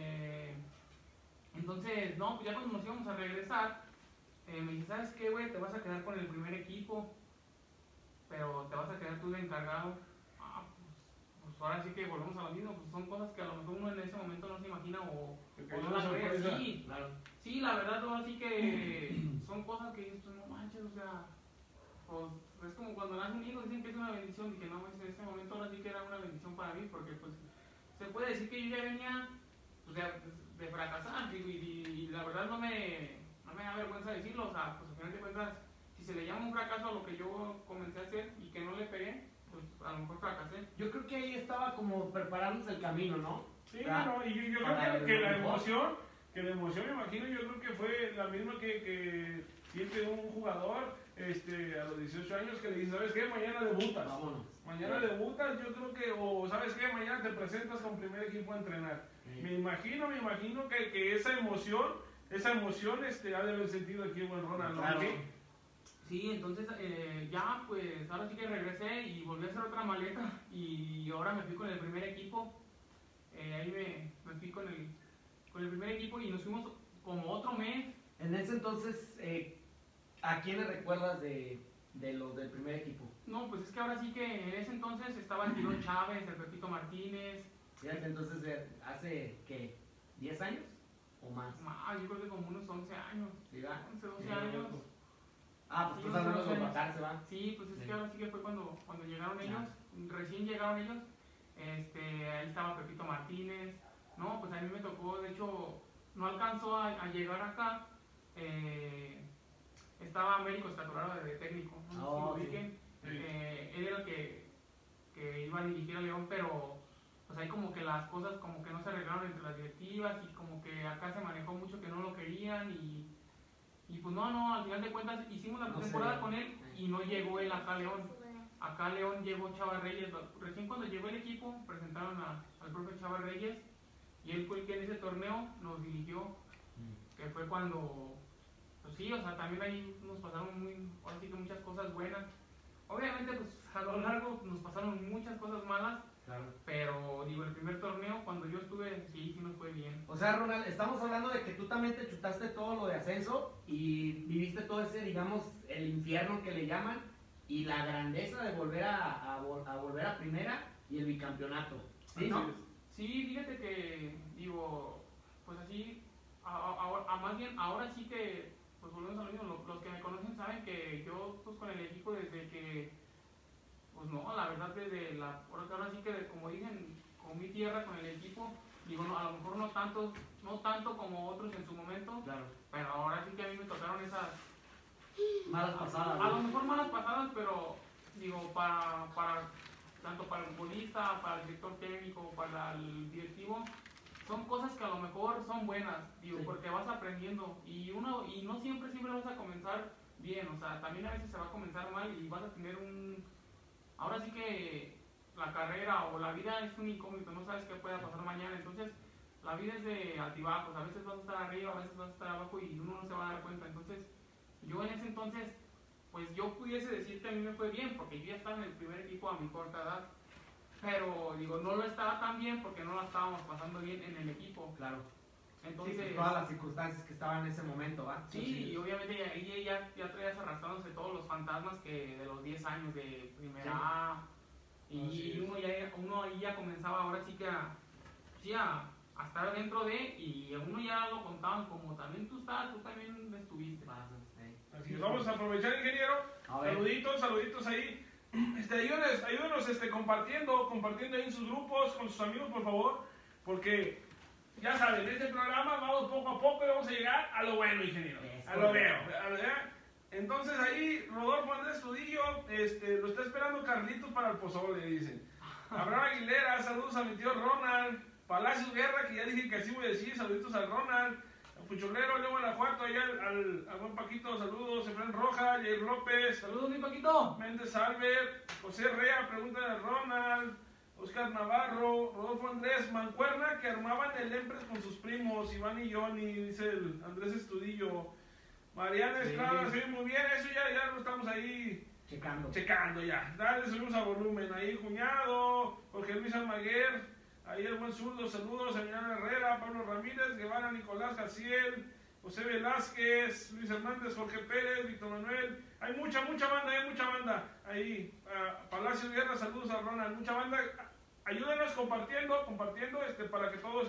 S4: Entonces, no, pues ya cuando nos íbamos a regresar, me dice, ¿sabes qué, güey? Te vas a quedar con el primer equipo, pero te vas a quedar tú de encargado. Pues ahora sí que volvemos a lo mismo, pues son cosas que a lo mejor uno en ese momento no se imagina o no las ve. Sí,
S5: Claro.
S4: sí, la verdad, ahora sí que son cosas que dices, pues no manches, o sea, pues es como cuando nace un hijo, dicen que es una bendición, y que no manches, en ese momento ahora sí que era una bendición para mí, porque pues se puede decir que yo ya venía pues, de fracasar, y la verdad no me da vergüenza decirlo, o sea, pues al final de cuentas, si se le llama un fracaso a lo que yo comencé a hacer y que no le pegué, pues a lo mejor fracasé.
S2: Yo creo que ahí estaba como preparándose el camino, ¿no?
S3: Sí, no, y yo creo que la emoción, me imagino, yo creo que fue la misma que siente un jugador a los 18 años, que le dice, ¿sabes qué? Mañana debutas.
S5: Vámonos.
S3: Mañana debutas, yo creo que, o ¿sabes qué? Mañana te presentas con primer equipo a entrenar.
S5: Sí.
S3: Me imagino que esa emoción ha de haber sentido aquí en buen Ronald, ¿no?
S5: Claro.
S3: ¿Sí?
S4: Sí, entonces ya pues ahora sí que regresé y volví a hacer otra maleta, y ahora me fui con el primer equipo. Ahí me fui con el primer equipo y nos fuimos como otro mes.
S2: En ese entonces, ¿a quiénes recuerdas de los del primer equipo?
S4: No, pues es que ahora sí que en ese entonces estaba el Tirón Chávez, el Pepito Martínez.
S2: Fíjate, entonces, ¿hace qué? ¿10 años o más?
S4: Yo creo que como unos 11 años,
S2: ¿Sí, va?
S4: 11, 12
S2: Sí,
S4: años.
S2: Ah, pues
S4: Sí,
S2: tú hablando de
S4: 11
S2: bajarse, ¿va?
S4: Sí, pues es
S2: Sí.
S4: que ahora sí que fue cuando llegaron ellos, recién llegaron ellos. Ahí estaba Pepito Martínez. No, pues a mí me tocó, de hecho, no alcanzó a llegar acá. Estaba Américo Escaturaro de técnico, no sé si lo
S2: Sí.
S4: ubiquen.
S3: Sí.
S4: Él era el que iba a dirigir a León, pero pues ahí como que las cosas como que no se arreglaron entre las directivas, y como que acá se manejó mucho que no lo querían, y pues no, al final de cuentas hicimos la
S2: No
S4: pretemporada
S2: sé.
S4: con él y no llegó él acá a León. Acá a León llegó Chava Reyes. Recién cuando llegó el equipo presentaron al profe Chava Reyes, y él fue el que en ese torneo nos dirigió, que fue cuando, pues sí, o sea, también ahí nos pasaron ahora sí que muchas cosas buenas. Obviamente pues a lo largo nos pasaron muchas cosas malas,
S2: Claro.
S4: pero digo, el primer torneo cuando yo estuve, sí nos fue bien.
S2: O sea, Ronald, estamos hablando de que tú también te chutaste todo lo de ascenso y viviste todo ese, digamos, el infierno que le llaman, y la grandeza de volver a volver a primera y el bicampeonato. ¿Sí, no?
S4: Sí, fíjate que, digo, pues así, más bien, ahora sí que, pues volvemos a lo mismo, los que me conocen saben que yo, pues con el equipo desde que, pues no, la verdad desde ahora sí que, como dicen, con mi tierra, con el equipo, digo, no, a lo mejor no tanto como otros en su momento,
S2: Claro.
S4: pero ahora sí que a mí me tocaron esas,
S2: Malas pasadas.
S4: a lo
S2: ¿no?
S4: mejor malas pasadas, pero digo, tanto para el futbolista, para el director técnico, para el directivo, son cosas que a lo mejor son buenas, digo,
S2: Sí.
S4: porque vas aprendiendo, y no siempre vas a comenzar bien, o sea, también a veces se va a comenzar mal y vas a tener ahora sí que la carrera o la vida es un incógnito, no sabes qué pueda pasar mañana, entonces la vida es de altibajos, a veces vas a estar arriba, a veces vas a estar abajo y uno no se va a dar cuenta. Entonces yo en ese entonces, pues yo pudiese decir que a mí me fue bien, porque yo ya estaba en el primer equipo a mi corta edad, pero digo, no lo estaba tan bien porque no la estábamos pasando bien en el equipo.
S2: Claro. Entonces,
S5: pues, todas las circunstancias que estaban en ese momento, ¿va?
S4: sí, y obviamente ahí ya traías arrastrándose todos los fantasmas que de los 10 años de primera
S5: Sí.
S4: A.
S3: Así
S4: Y
S3: es.
S4: uno ahí ya comenzaba ahora sí que a estar dentro de, y a uno ya lo contaban como también tú también estuviste.
S3: Así es, vamos a aprovechar, ingeniero.
S5: A ver.
S3: Saluditos ahí. Ayúdenos compartiendo ahí en sus grupos, con sus amigos, por favor. Porque, ya saben, este programa vamos poco a poco y vamos a llegar a lo bueno, ingeniero.
S5: Es
S3: A lo
S5: correcto.
S3: veo. Entonces ahí, Rodolfo Andrés Tudillo, lo está esperando Carlitos para el pozole, dicen. Abraham Aguilera, saludos a mi tío Ronald. Palacios Guerra, que ya dije que así voy a decir, saluditos al Ronald. Puchoglero, Leo Guanajuato, allá al buen Paquito, saludos. Efraín Roja, Jair López,
S4: Saludos, mi Paquito.
S3: Méndez Albert, José Rea, pregúntale a Ronald. Oscar Navarro, Rodolfo Andrés, Mancuerna, que armaban el Empres con sus primos, Iván y Johnny, dice el Andrés Estudillo. Mariana
S5: Sí.
S3: Estrada, sí, muy bien, eso ya lo estamos ahí checando ya. Dale, subimos a volumen. Ahí, cuñado, Jorge Luis Almaguer, ahí el buen zurdo, saludos a Emiliano Herrera, Pablo Ramírez, Guevara, Nicolás Jaciel, José Velázquez, Luis Hernández, Jorge Pérez, Víctor Manuel. Hay mucha banda. Ahí, Palacio Guerra, saludos a Ronald, mucha banda. Ayúdenos compartiendo, para que todos,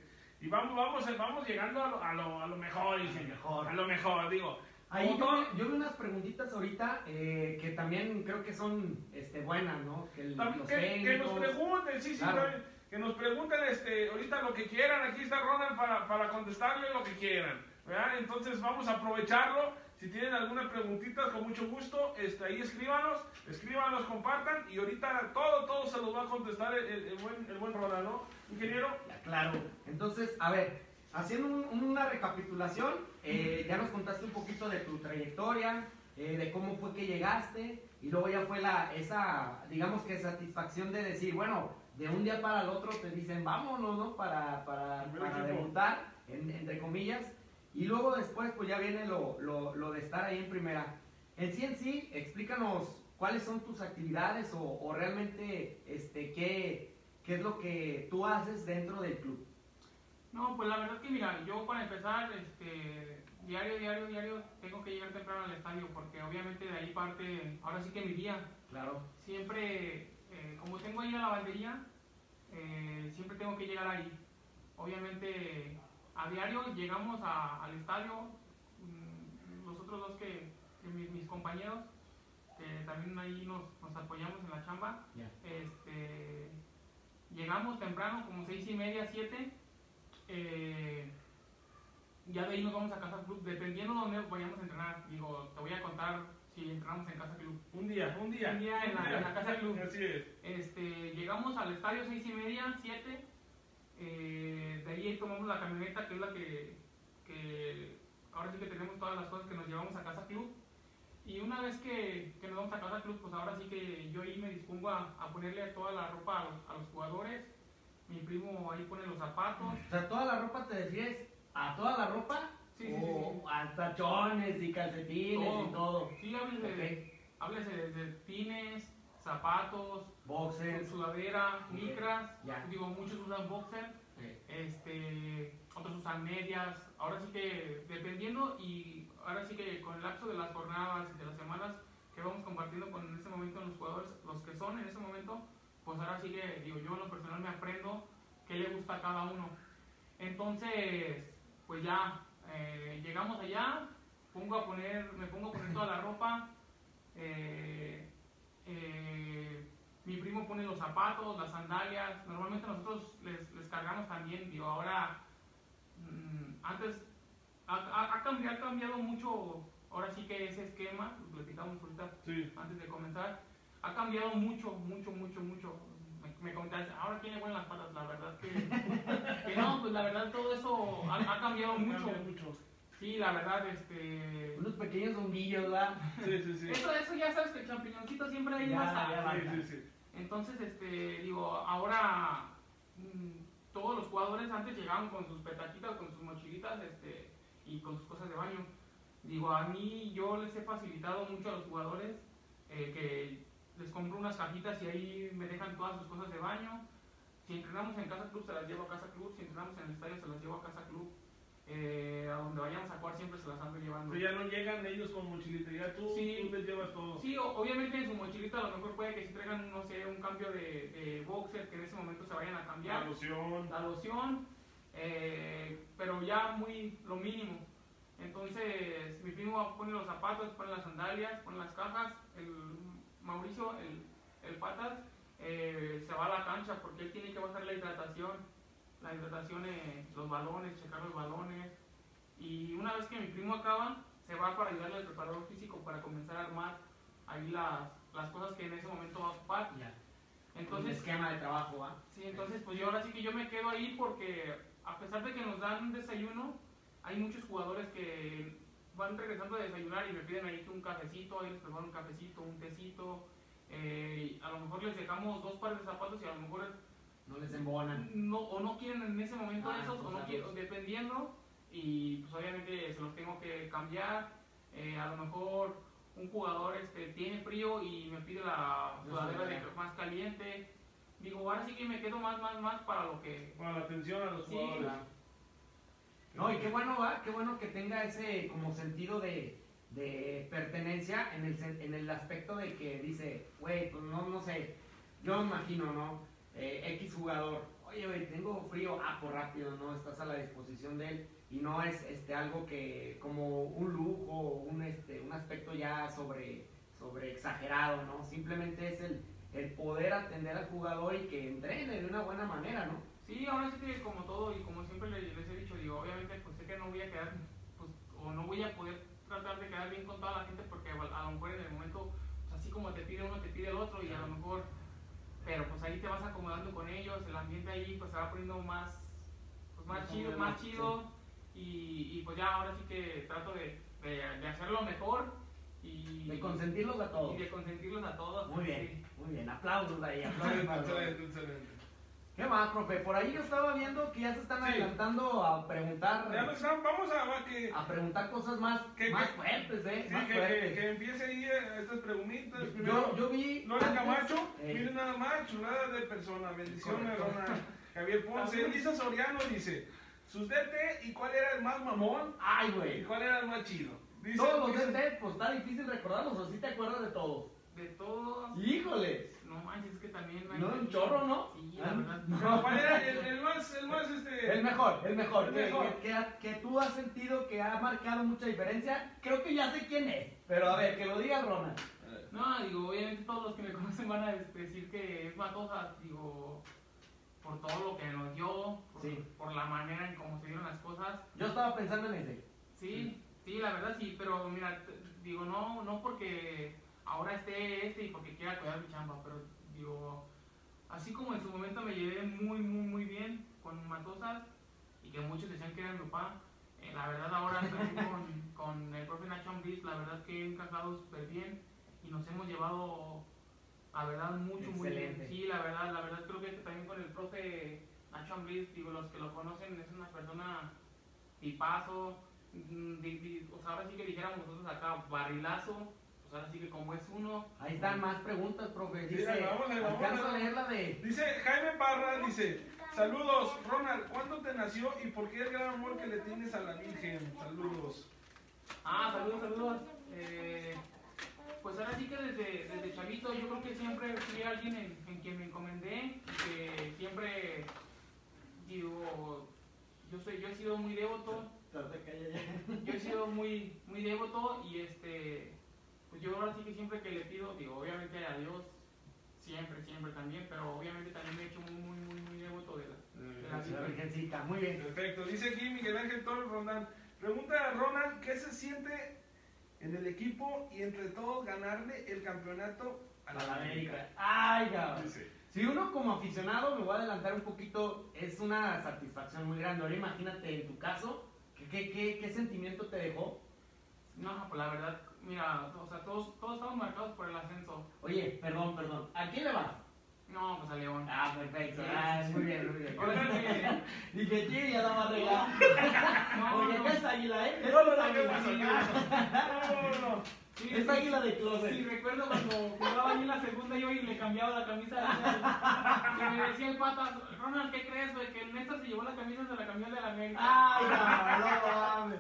S3: y vamos llegando a lo mejor, ingeniero.
S5: mejor.
S3: A lo mejor, digo.
S5: Ahí
S3: Como todo-
S5: yo vi unas preguntitas ahorita que también creo que son buenas, ¿no? Que los
S3: Que nos
S5: técnicos-
S3: pregunten, sí,
S5: Claro.
S3: también, que nos pregunten ahorita lo que quieran. Aquí está Ronald para contestarle lo que quieran, ¿verdad? Entonces vamos a aprovecharlo. Si tienen alguna preguntita, con mucho gusto, ahí escríbanos, compartan, y ahorita todo se los va a contestar el buen Ronald, ¿no, ingeniero?
S5: Ya, claro. Entonces, a ver, haciendo una recapitulación, ya nos contaste un poquito de tu trayectoria, de cómo fue que llegaste, y luego ya fue esa, digamos que satisfacción de decir, bueno, de un día para el otro te dicen, vámonos, ¿no? Para
S3: Primer equipo.
S5: debutar, entre comillas, y luego después pues ya viene lo de estar ahí en primera. En sí, explícanos cuáles son tus actividades o realmente qué es lo que tú haces dentro del club.
S4: No, pues la verdad que mira, yo para empezar, diario tengo que llegar temprano al estadio, porque obviamente de ahí parte, ahora sí que mi día.
S5: Claro.
S4: Siempre, como tengo ahí la lavandería, siempre tengo que llegar ahí. Obviamente a diario llegamos al estadio, los otros dos mis compañeros, que también ahí nos apoyamos en la chamba.
S5: Ya.
S4: Llegamos temprano, como 6:30, 7. Ya de ahí nos vamos a Casa Club, dependiendo de dónde vayamos a entrenar. Digo, te voy a contar si entrenamos en Casa Club.
S3: Un día
S4: Un día en la Casa Club.
S3: Así es.
S4: Llegamos al estadio 6:30, 7. De ahí tomamos la camioneta, que es la que ahora sí que tenemos todas las cosas que nos llevamos a Casa Club. Y una vez que nos vamos a Casa Club, pues ahora sí que yo ahí me dispongo a ponerle toda la ropa a los jugadores. Mi primo ahí pone los zapatos.
S5: O sea, ¿toda la ropa te refieres a toda la ropa?
S4: Sí,
S5: ¿O a tachones y calcetines y todo?
S4: Sí, háblese de pines, zapatos,
S5: Boxers.
S4: sudadera,
S5: Ok.
S4: micras.
S5: Ya.
S4: Digo, muchos usan boxer. Otros usan medias. Ahora sí que dependiendo, y ahora sí que con el lapso de las jornadas y de las semanas que vamos compartiendo en ese momento los jugadores, los que son en ese momento, pues ahora sí que digo, yo en lo personal me aprendo qué le gusta a cada uno. Entonces, pues ya llegamos allá, me pongo a poner toda la ropa. Mi primo pone los zapatos, las sandalias. Normalmente nosotros les cargamos también. Digo, ahora, antes ha cambiado mucho. Ahora sí que ese esquema, lo platicamos ahorita
S3: Sí.
S4: antes de comenzar, ha cambiado mucho. Me comentaste, ahora quién le huelen las patas. La verdad que no, pues la verdad todo eso ha cambiado mucho.
S3: Cambia mucho.
S4: Sí, la verdad,
S5: Unos pequeños honguillos, ¿verdad?
S3: Sí.
S4: Eso ya sabes que el champiñoncito siempre ahí va a estar.
S5: Ya.
S3: Sí.
S4: Entonces, digo, ahora todos los jugadores antes llegaban con sus petaquitas, con sus mochilitas, y con sus cosas de baño. Digo, a mí yo les he facilitado mucho a los jugadores que les compro unas cajitas y ahí me dejan todas sus cosas de baño. Si entrenamos en Casa Club, se las llevo a Casa Club. Si entrenamos en el estadio, se las llevo a Casa Club. A donde vayamos a jugar siempre se las ando llevando.
S3: Pero ya no llegan ellos con mochilita, ya tú les llevas todo.
S4: Sí, obviamente en su mochilita a lo mejor puede que si traigan, no sé, un cambio de boxer, que en ese momento se vayan a cambiar. La loción, pero ya muy lo mínimo. Entonces mi primo pone los zapatos, pone las sandalias, pone las cajas, el Mauricio, el patas, se va a la cancha porque él tiene que bajar la hidratación, los balones, checar los balones, y una vez que mi primo acaba, se va para ayudarle al preparador físico para comenzar a armar ahí las cosas que en ese momento va a ocupar.
S5: Ya.
S4: Entonces,
S5: un esquema de trabajo, ¿ah?
S4: Sí, entonces pues yo ahora sí que yo me quedo ahí porque a pesar de que nos dan desayuno, hay muchos jugadores que van regresando a desayunar y me piden ahí que un cafecito, ahí les preparo un cafecito, un tecito, a lo mejor les dejamos 2 pares de zapatos y a lo mejor
S5: No les embonan.
S4: o no quieren en ese momento esos, o no quieren, dependiendo, y pues obviamente se los tengo que cambiar. A lo mejor un jugador tiene frío y me pide la sudadera más caliente. Digo, ahora sí que me quedo más para lo que...
S3: Para la atención a los jugadores.
S5: No, y qué bueno, ¿va? Qué bueno que tenga ese como sentido de pertenencia en el aspecto de que dice, güey, pues no sé, yo me imagino, ¿no? X jugador, oye, güey, tengo frío, pues rápido, ¿no? Estás a la disposición de él y no es algo que como un lujo, un aspecto ya sobre exagerado, ¿no? Simplemente es el poder atender al jugador y que entrene de una buena manera, ¿no?
S4: Sí, ahora sí que como todo y como siempre les he dicho, digo, obviamente pues sé que no voy a quedar, pues, o no voy a poder tratar de quedar bien con toda la gente porque a lo mejor en el momento, pues, así como te pide uno, te pide el otro y a lo mejor, pero pues ahí te vas acomodando con ellos, el ambiente ahí pues se va poniendo más chido y pues ya ahora sí que trato de hacerlo mejor y
S5: de consentirlos a todos.
S4: Y de consentirlos a todos.
S5: Muy bien, aplausos ahí, aplausos.
S3: Excelente.
S5: ¿Qué más, profe? Por ahí yo estaba viendo que ya se están adelantando a preguntar.
S3: Ya no están, vamos a
S5: preguntar cosas más fuertes, ¿eh?
S3: Sí,
S5: más fuertes.
S3: Que empiece ahí estas preguntitas. Primero,
S5: yo vi.
S3: Lola Camacho, miren nada más, chulada de persona. Bendiciones, Ronald. Javier Ponce, Elisa Soriano dice: sus DT y cuál era el más mamón.
S5: Ay,
S3: ¿Y
S5: güey.
S3: cuál era el más chido? Dice,
S5: Todos los DT, pues está difícil recordarlos, o sí te acuerdas de todos.
S4: De todos.
S5: ¡Híjoles!
S4: No manches, es que también.
S5: No, un chorro, ¿no?
S4: Sí, la verdad.
S3: No, ¿cuál era el más
S5: El mejor. Que tú has sentido que ha marcado mucha diferencia. Creo que ya sé quién es. Pero a ver, que lo diga Ronald.
S4: No, digo, obviamente todos los que me conocen van a decir que es Matosas, digo, por todo lo que nos dio, por la manera en cómo se dieron las cosas.
S5: Yo estaba pensando en ese.
S4: Sí, la verdad sí, pero mira, digo, no porque ahora esté y porque quiera cuidar mi chamba, pero digo, así como en su momento me llevé muy bien con Matosas y que muchos decían que era mi papá, la verdad ahora estoy con el profe Nacho Ambriz, la verdad que he encajado súper bien y nos hemos llevado, la verdad, muy bien. Sí, la verdad creo que también con el profe Nacho Ambriz, digo, los que lo conocen, es una persona tipazo, o sea, ahora sí que dijéramos nosotros acá, barrilazo. Pues ahora sí que como es uno.
S5: Ahí están más preguntas, profe. Dice,
S3: vamos
S5: a leer la de.
S3: Dice Jaime Parra, dice: saludos, Ronald, ¿cuándo te nació y por qué el gran amor que le tienes a la Virgen? Saludos.
S4: Saludos. Pues ahora sí que desde chavito yo creo que siempre fui alguien en quien me encomendé, que siempre digo, yo he sido muy devoto. Yo he sido muy devoto y pues yo ahora sí que siempre que le pido, digo, obviamente a Dios, siempre también, pero obviamente también me he hecho muy devoto de la
S5: Virgencita. Muy bien.
S3: Perfecto. Dice aquí Miguel Ángel Torres Rondán: pregunta a Ronald, ¿qué se siente en el equipo y entre todos ganarle el campeonato a la América?
S5: Ay, cabrón. Si uno como aficionado, me voy a adelantar un poquito, es una satisfacción muy grande. Ahora imagínate en tu caso, ¿qué sentimiento te dejó?
S4: No, pues la verdad, mira, o sea, todos estamos marcados por el ascenso.
S5: Oye, perdón, ¿a quién le vas?
S4: No, pues a León.
S5: Perfecto.
S4: Sí.
S5: Muy bien.
S4: Ahora que...
S5: Dije, sí, ya la va a regar.
S4: No,
S5: Porque acá es águila, ¿eh?
S3: No, ¿qué pasó?
S4: Sí,
S2: Es águila de closet.
S4: Sí, recuerdo cuando jugaba ahí en la segunda yo y le cambiaba la camisa a él. Y me decía el pata, Ronald, ¿qué crees, güey? Que el Néstor se llevó la camisa, se la cambió el de la América.
S2: Ay, no mames.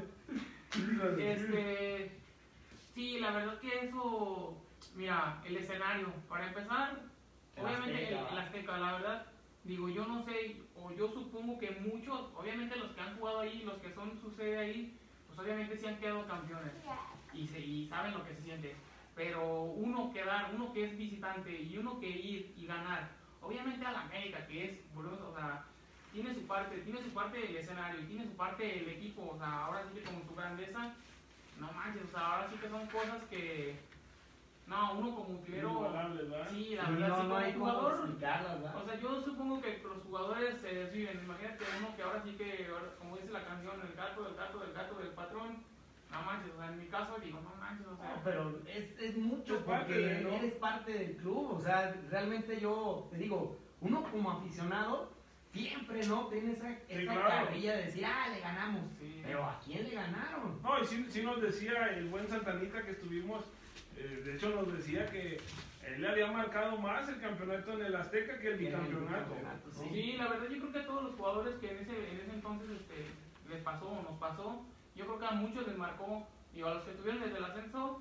S4: Sí, la verdad que eso, mira, el escenario, para empezar, obviamente el Azteca, la verdad, digo, yo no sé, o yo supongo que muchos, obviamente los que han jugado ahí, los que son su sede ahí, pues obviamente sí han quedado campeones y saben lo que se siente. Pero uno que es visitante y uno que ir y ganar, obviamente a la América, que es, o sea, tiene su parte el escenario y tiene su parte el equipo, o sea, ahora sí que con su grandeza, no manches, o sea, ahora sí que son cosas que, no, uno como utilero,
S3: Inigualables, ¿verdad?
S4: sí, la verdad, sí,
S2: no
S4: como
S2: hay cómo
S4: jugador,
S2: explicarlas, ¿verdad?
S4: o sea, yo supongo que los jugadores se desviven. Imagínate uno que ahora sí que, como dice la canción, el gato del patrón. No manches, o sea, en mi caso digo, no manches, o sea.
S2: No, pero es mucho
S3: Es parte
S2: porque
S3: de, ¿no?
S2: eres parte del club. O sea, realmente yo te digo, uno como aficionado siempre, ¿no? Tiene esa
S3: claro.
S2: carrilla de decir, le ganamos.
S4: Sí.
S2: Pero ¿a quién le ganaron?
S3: No, y sí nos decía el buen Santanita que estuvimos, de hecho nos decía que él le había marcado más el campeonato en el Azteca que el bicampeonato.
S2: Sí.
S4: Sí, la verdad yo creo que a todos los jugadores que en ese entonces les pasó o nos pasó, yo creo que a muchos les marcó, y a los que tuvieron desde el ascenso,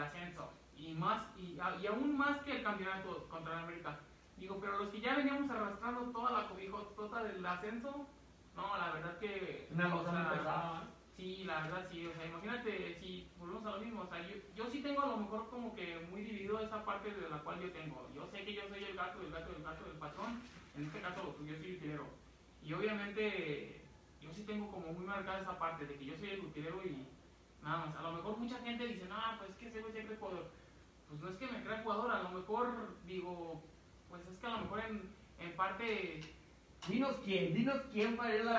S4: y aún más que el campeonato contra el América. Digo, pero los que ya veníamos arrastrando toda la cobijotota del ascenso, no, la verdad que...
S2: Una
S4: o
S2: cosa
S4: sea,
S2: muy pesada.
S4: Sí, la verdad sí, o sea, imagínate, si volvemos a lo mismo, o sea, yo sí tengo a lo mejor como que muy dividido esa parte de la cual yo tengo. Yo sé que yo soy el gato del patrón, en este caso pues, yo soy utilero. Y obviamente yo sí tengo como muy marcada esa parte de que yo soy el utilero y nada más. A lo mejor mucha gente dice, no, pues es que ese güey se cree jugador. Pues no es que me crea jugador, a lo mejor digo, pues es que a lo mejor en parte...
S2: Dinos quién para ir a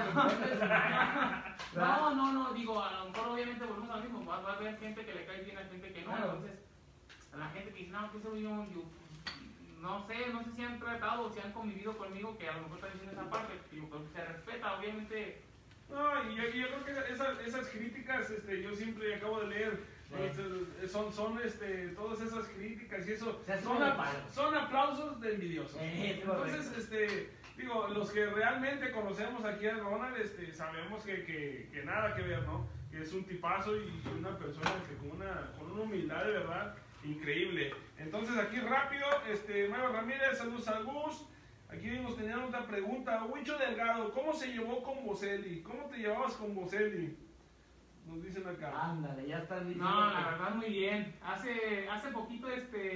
S2: la
S4: No, digo, a lo mejor obviamente volvemos a lo mismo, va a haber gente que le cae bien a gente que no,
S2: Claro.
S4: entonces a la gente que dice, no, que ese güey yo, no sé si han tratado o si han convivido conmigo, que a lo mejor también tienen esa parte, digo, pues se respeta, obviamente.
S3: No, y yo creo que esas críticas, yo siempre acabo de leer, son todas esas críticas y eso,
S2: Se hace
S3: son,
S2: como palo.
S3: son aplausos de envidiosos.
S2: Correcto.
S3: Entonces, digo, los que realmente conocemos aquí a Ronald, sabemos que nada que ver, ¿no? Que es un tipazo y una persona que con una humildad de verdad increíble. Entonces, aquí rápido, Mario Ramírez, saludos a Gus. Aquí nos tenían otra pregunta. Huicho Delgado, ¿cómo se llevó con Boselli? ¿Cómo te llevabas con Boselli? Nos dicen acá.
S2: Ándale, ya están diciendo.
S4: No, la verdad muy bien. Hace poquito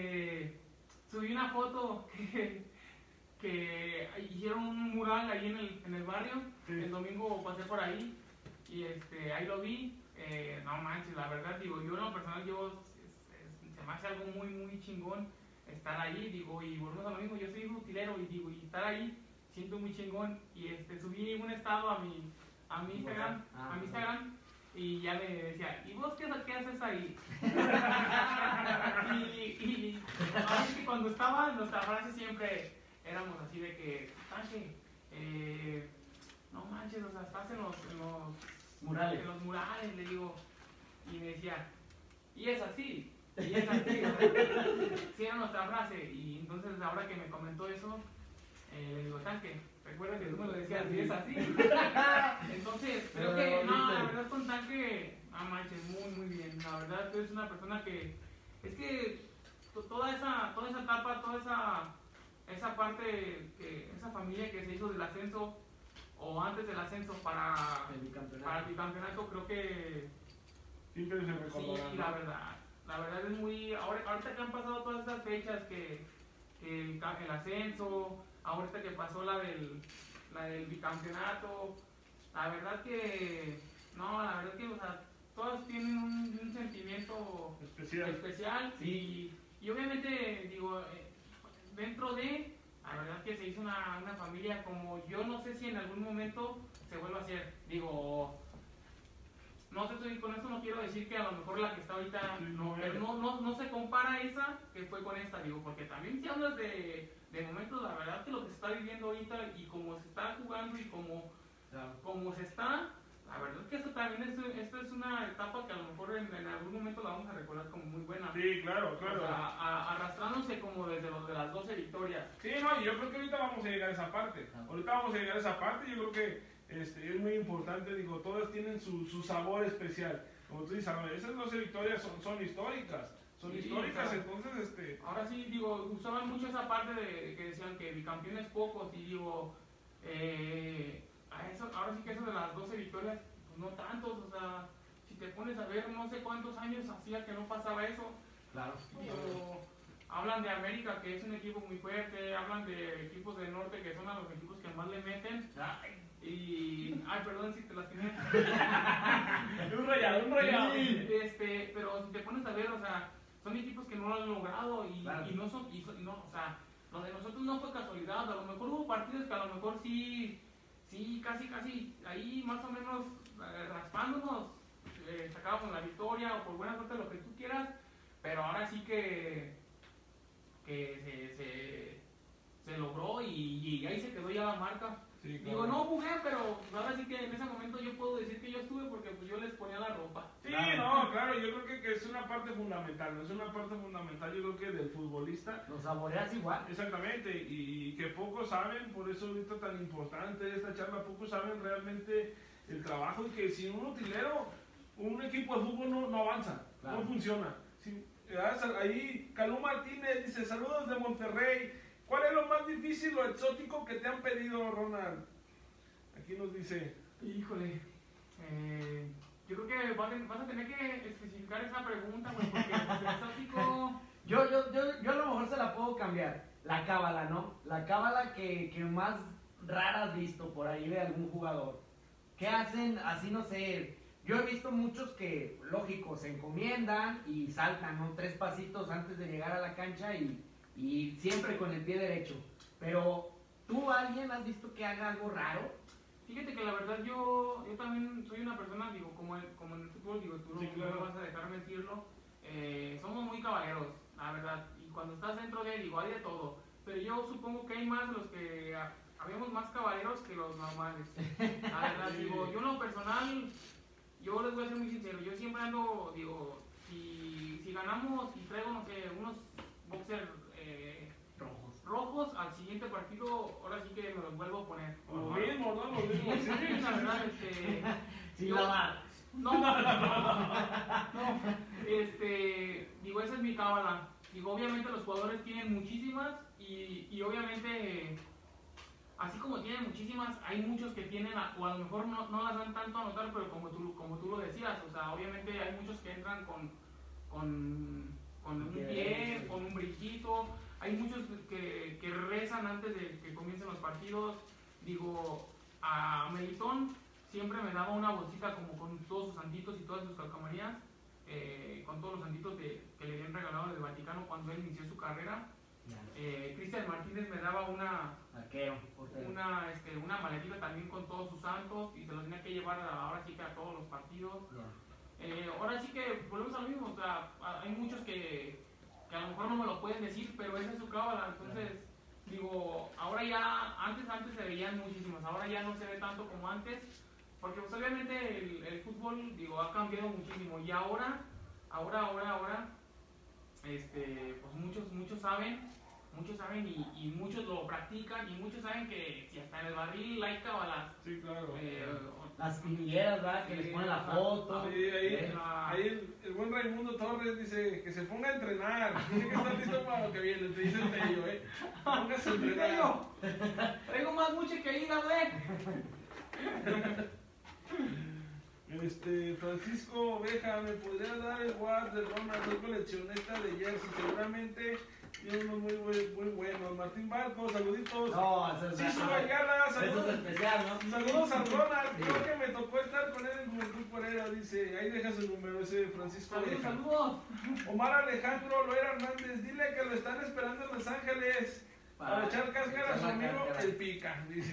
S4: subí una foto que hicieron un mural ahí en el barrio.
S3: Sí.
S4: El domingo pasé por ahí y ahí lo vi. No manches, la verdad, digo, yo en lo personal se me hace algo muy, muy chingón estar ahí, digo, y volvemos a lo mismo, yo soy utilero y digo, y estar ahí siento muy chingón y subí un estado a mi Instagram, y ya me decía, ¿y vos qué haces ahí? y es que cuando estaba, nuestra frase siempre éramos así de que, Ángel, no manches, o sea, estás en los
S2: Murales.
S4: en los murales, le digo, y me decía, y es así, o sea, sí era nuestra frase, y entonces ahora que me comentó eso, le digo, Tanque, recuerda que tú me lo decías, y es así. Entonces, creo que, no, la verdad con Tanque, manches, muy, muy bien, la verdad, tú eres una persona que, es que toda esa etapa, toda esa parte, esa familia que se hizo del ascenso, o antes del ascenso para el bicampeonato, creo que
S3: Siempre se recordará.
S4: sí, la verdad es muy, ahorita que han pasado todas esas fechas, que el ascenso, ahorita que pasó la del bicampeonato, la verdad que, o sea, todas tienen un sentimiento especial
S2: Sí.
S4: y obviamente, digo, dentro de, la verdad que se hizo una familia como yo no sé si en algún momento se vuelva a hacer, digo, con esto no quiero decir que a lo mejor la que está ahorita no se compara esa que fue con esta, digo, porque también si hablas de momentos, la verdad que lo que se está viviendo ahorita y como se está jugando y como se está, La verdad es que eso también esto es una etapa que a lo mejor en algún momento la vamos a recordar como muy buena.
S3: Sí, claro, claro.
S4: O sea, arrastrándose como desde los de las 12 victorias.
S3: Sí, no, y yo creo que ahorita vamos a llegar a esa parte. Ahorita vamos a llegar a esa parte. Yo creo que es muy importante. Digo, todas tienen su sabor especial. Como tú dices, esas 12 victorias son históricas. Son
S4: Sí,
S3: históricas,
S4: o sea,
S3: entonces,
S4: Ahora sí, digo, usaban mucho esa parte de que decían que bicampeones pocos, y digo, ahora sí que eso de las 12 victorias, pues no tantos, o sea, si te pones a ver, no sé cuántos años hacía que no pasaba eso.
S5: Claro.
S4: Digo, hablan de América, que es un equipo muy fuerte, hablan de equipos del norte, que son a los equipos que más le meten. Ay, perdón si te lastimé.
S3: un rayado.
S4: Pero si te pones a ver, o sea, son equipos que no lo han logrado y,
S5: Claro.
S4: y no son, o sea, lo de nosotros no fue casualidad. A lo mejor hubo partidos que a lo mejor sí, casi ahí más o menos raspándonos, sacábamos la victoria o por buena suerte lo que tú quieras, pero ahora sí que se logró y ahí se quedó ya la marca.
S3: Sí,
S4: Digo,
S3: claro.
S4: no jugué, pero ahora sí que en ese momento yo puedo decir que yo estuve porque pues yo les ponía la ropa.
S3: Sí, no, claro, yo creo que es una parte fundamental, ¿no? Es una parte fundamental, yo creo que del futbolista.
S5: Lo saboreas igual.
S3: Exactamente, y que pocos saben, por eso ahorita tan importante esta charla, pocos saben realmente el trabajo y que sin un utilero, un equipo de fútbol no avanza,
S5: Claro.
S3: no funciona. Ahí Calú Martínez dice, saludos de Monterrey. ¿Cuál es lo más difícil o exótico que te han pedido, Ronald? Aquí nos dice.
S4: Híjole, yo creo que vas a tener que especificar esa pregunta, güey, porque el exótico...
S5: Yo a lo mejor se la puedo cambiar. La cábala, ¿no? La cábala que más rara has visto por ahí de algún jugador. ¿Qué hacen? Así no sé. Yo he visto muchos que, lógico, se encomiendan y saltan, ¿no? 3 pasitos antes de llegar a la cancha y siempre con el pie derecho. Pero, ¿tú alguien has visto que haga algo raro?
S4: Fíjate que la verdad yo también soy una persona, digo, como en el fútbol, digo, tú
S3: Sí,
S4: no
S3: claro.
S4: me vas a dejar mentirlo, somos muy caballeros, la verdad, y cuando estás dentro de él, digo, hay de todo, pero yo supongo que hay más los que habemos más caballeros que los normales. La verdad, digo, yo en lo personal, yo les voy a ser muy sincero, yo siempre ando, digo, si ganamos y traigo, no sé, unos boxers rojos, al siguiente partido, ahora sí que me los vuelvo a poner.
S3: Lo mismo, ¿no? Lo mismo,
S4: Sí,
S3: sí.
S4: la verdad,
S5: Sin
S4: yo-
S5: lavar.
S4: No, digo, esa es mi cábala. Digo, obviamente los jugadores tienen muchísimas y obviamente, así como tienen muchísimas, hay muchos que tienen, o a lo mejor no las dan tanto a notar, pero como tú lo decías, o sea, obviamente hay muchos que entran con un pie, con un brillito, hay muchos que rezan antes de que comiencen los partidos. Digo, a Melitón siempre me daba una bolsita como con todos sus santitos y todas sus calcomanías, con todos los santitos que le habían regalado del Vaticano cuando él inició su carrera. Cristian Martínez me daba una maletita también con todos sus santos y se los tenía que llevar ahora sí que a todos los partidos. Ahora sí que volvemos a lo mismo, o sea, hay muchos que a lo mejor no me lo pueden decir, pero esa es su cábala. Entonces, digo, ahora ya, antes se veían muchísimas, ahora ya no se ve tanto como antes, porque pues obviamente el fútbol, digo, ha cambiado muchísimo y ahora, pues muchos saben y muchos lo practican y muchos saben que si hasta en el barril hay cábalas.
S3: Sí, claro.
S5: Las pinilleras, ¿verdad? Que les ponen la foto.
S3: Sí, ahí el buen Raimundo Torres dice que se ponga a entrenar. Dice que está listo para lo que viene. Te dice el Tello, Póngase a entrenar.
S4: Traigo más mucho que ir a ver.
S3: Francisco Oveja, ¿me podría dar el WhatsApp de Ronald? Soy coleccionista de jersey, seguramente tiene unos muy buenos. Martín Barco, saluditos.
S5: No, eso es
S3: Cisco Ayala,
S5: eso es
S3: saludos.
S5: especial, ¿no?
S3: Saludos a Ronald, creo que me tocó estar con él en Juventud Porera, dice, ahí deja su número ese Francisco Oveja.
S4: Saludos.
S3: Omar Alejandro Loera Hernández, dile que lo están esperando en Los Ángeles para echar cáscara a su amigo El Pica, dice.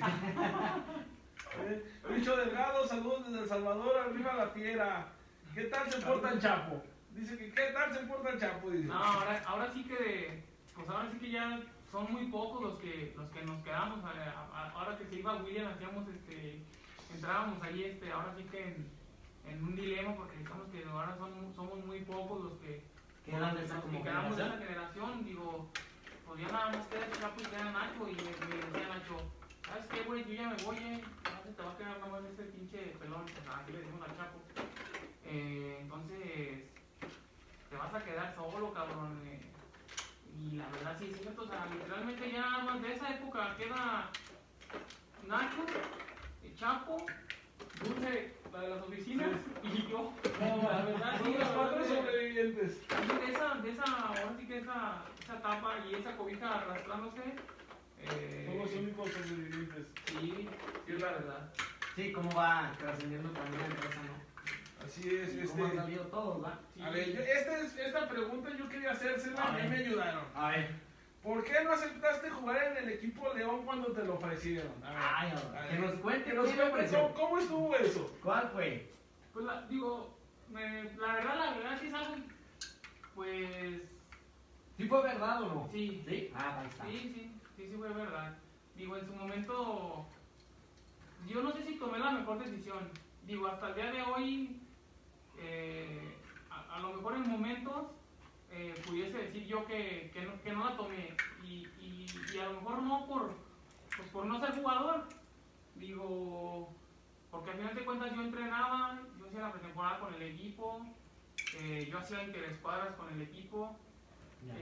S3: Richo Delgado, saludos desde El Salvador, arriba la fiera. ¿Qué tal se porta el Chapo? Dice que ¿qué tal se porta el Chapo? Dice.
S4: No, ahora sí que, pues ahora sí que ya son muy pocos los que nos quedamos. Ahora que se iba William, hacíamos entrábamos ahí, ahora sí que en un dilema, porque digamos que ahora somos muy pocos los que
S5: Quedan de esa como
S4: quedamos de esa
S5: generación.
S4: generación. Digo, pues ya nada más queda Chapo y queda Nacho, y me decía Nacho, ¿sabes qué, güey? Yo ya me voy, no se te va a quedar nomás ese pinche pelón, así le decimos al Chapo. Entonces, te vas a quedar solo, cabrón. Y la verdad sí es cierto, o sea, literalmente ya nada más de esa época queda Nacho, el Chapo, Dulce, la de las oficinas, y yo.
S3: No,
S4: La verdad,
S3: son
S4: sí,
S3: los
S4: la
S3: 4
S4: verdad,
S3: sobrevivientes.
S4: ahora sí que esa tapa y esa cobija arrastrándose.
S3: Son los únicos sobrevivientes.
S4: Sí, es la verdad.
S5: Sí, cómo va trascendiendo también la empresa, ¿no?
S3: Así es,
S5: Y cómo han salido todos, ¿va?
S4: Sí.
S3: A ver, esta pregunta yo quería hacérsela y me ayudaron.
S5: A ver.
S3: ¿Por qué no aceptaste jugar en el equipo León cuando te lo ofrecieron? A ver,
S5: Ay,
S3: a ver.
S5: que nos cuente,
S3: Que nos
S5: ¿quién le
S3: cuente
S5: ofreció?
S3: cómo estuvo eso.
S5: ¿Cuál fue?
S4: Pues digo, la verdad sí es algo, pues,
S5: ¿Sí fue verdad o no?
S4: sí.
S5: ¿Sí? Ah, ahí está.
S4: Sí fue verdad. Digo, en su momento, yo no sé si tomé la mejor decisión. Digo, hasta el día de hoy, a lo mejor en momentos pudiese decir yo que no la tomé. Y a lo mejor no por no ser jugador. Digo, porque al final de cuentas yo entrenaba, yo hacía la pretemporada con el equipo, yo hacía interescuadras con el equipo.
S5: Ya.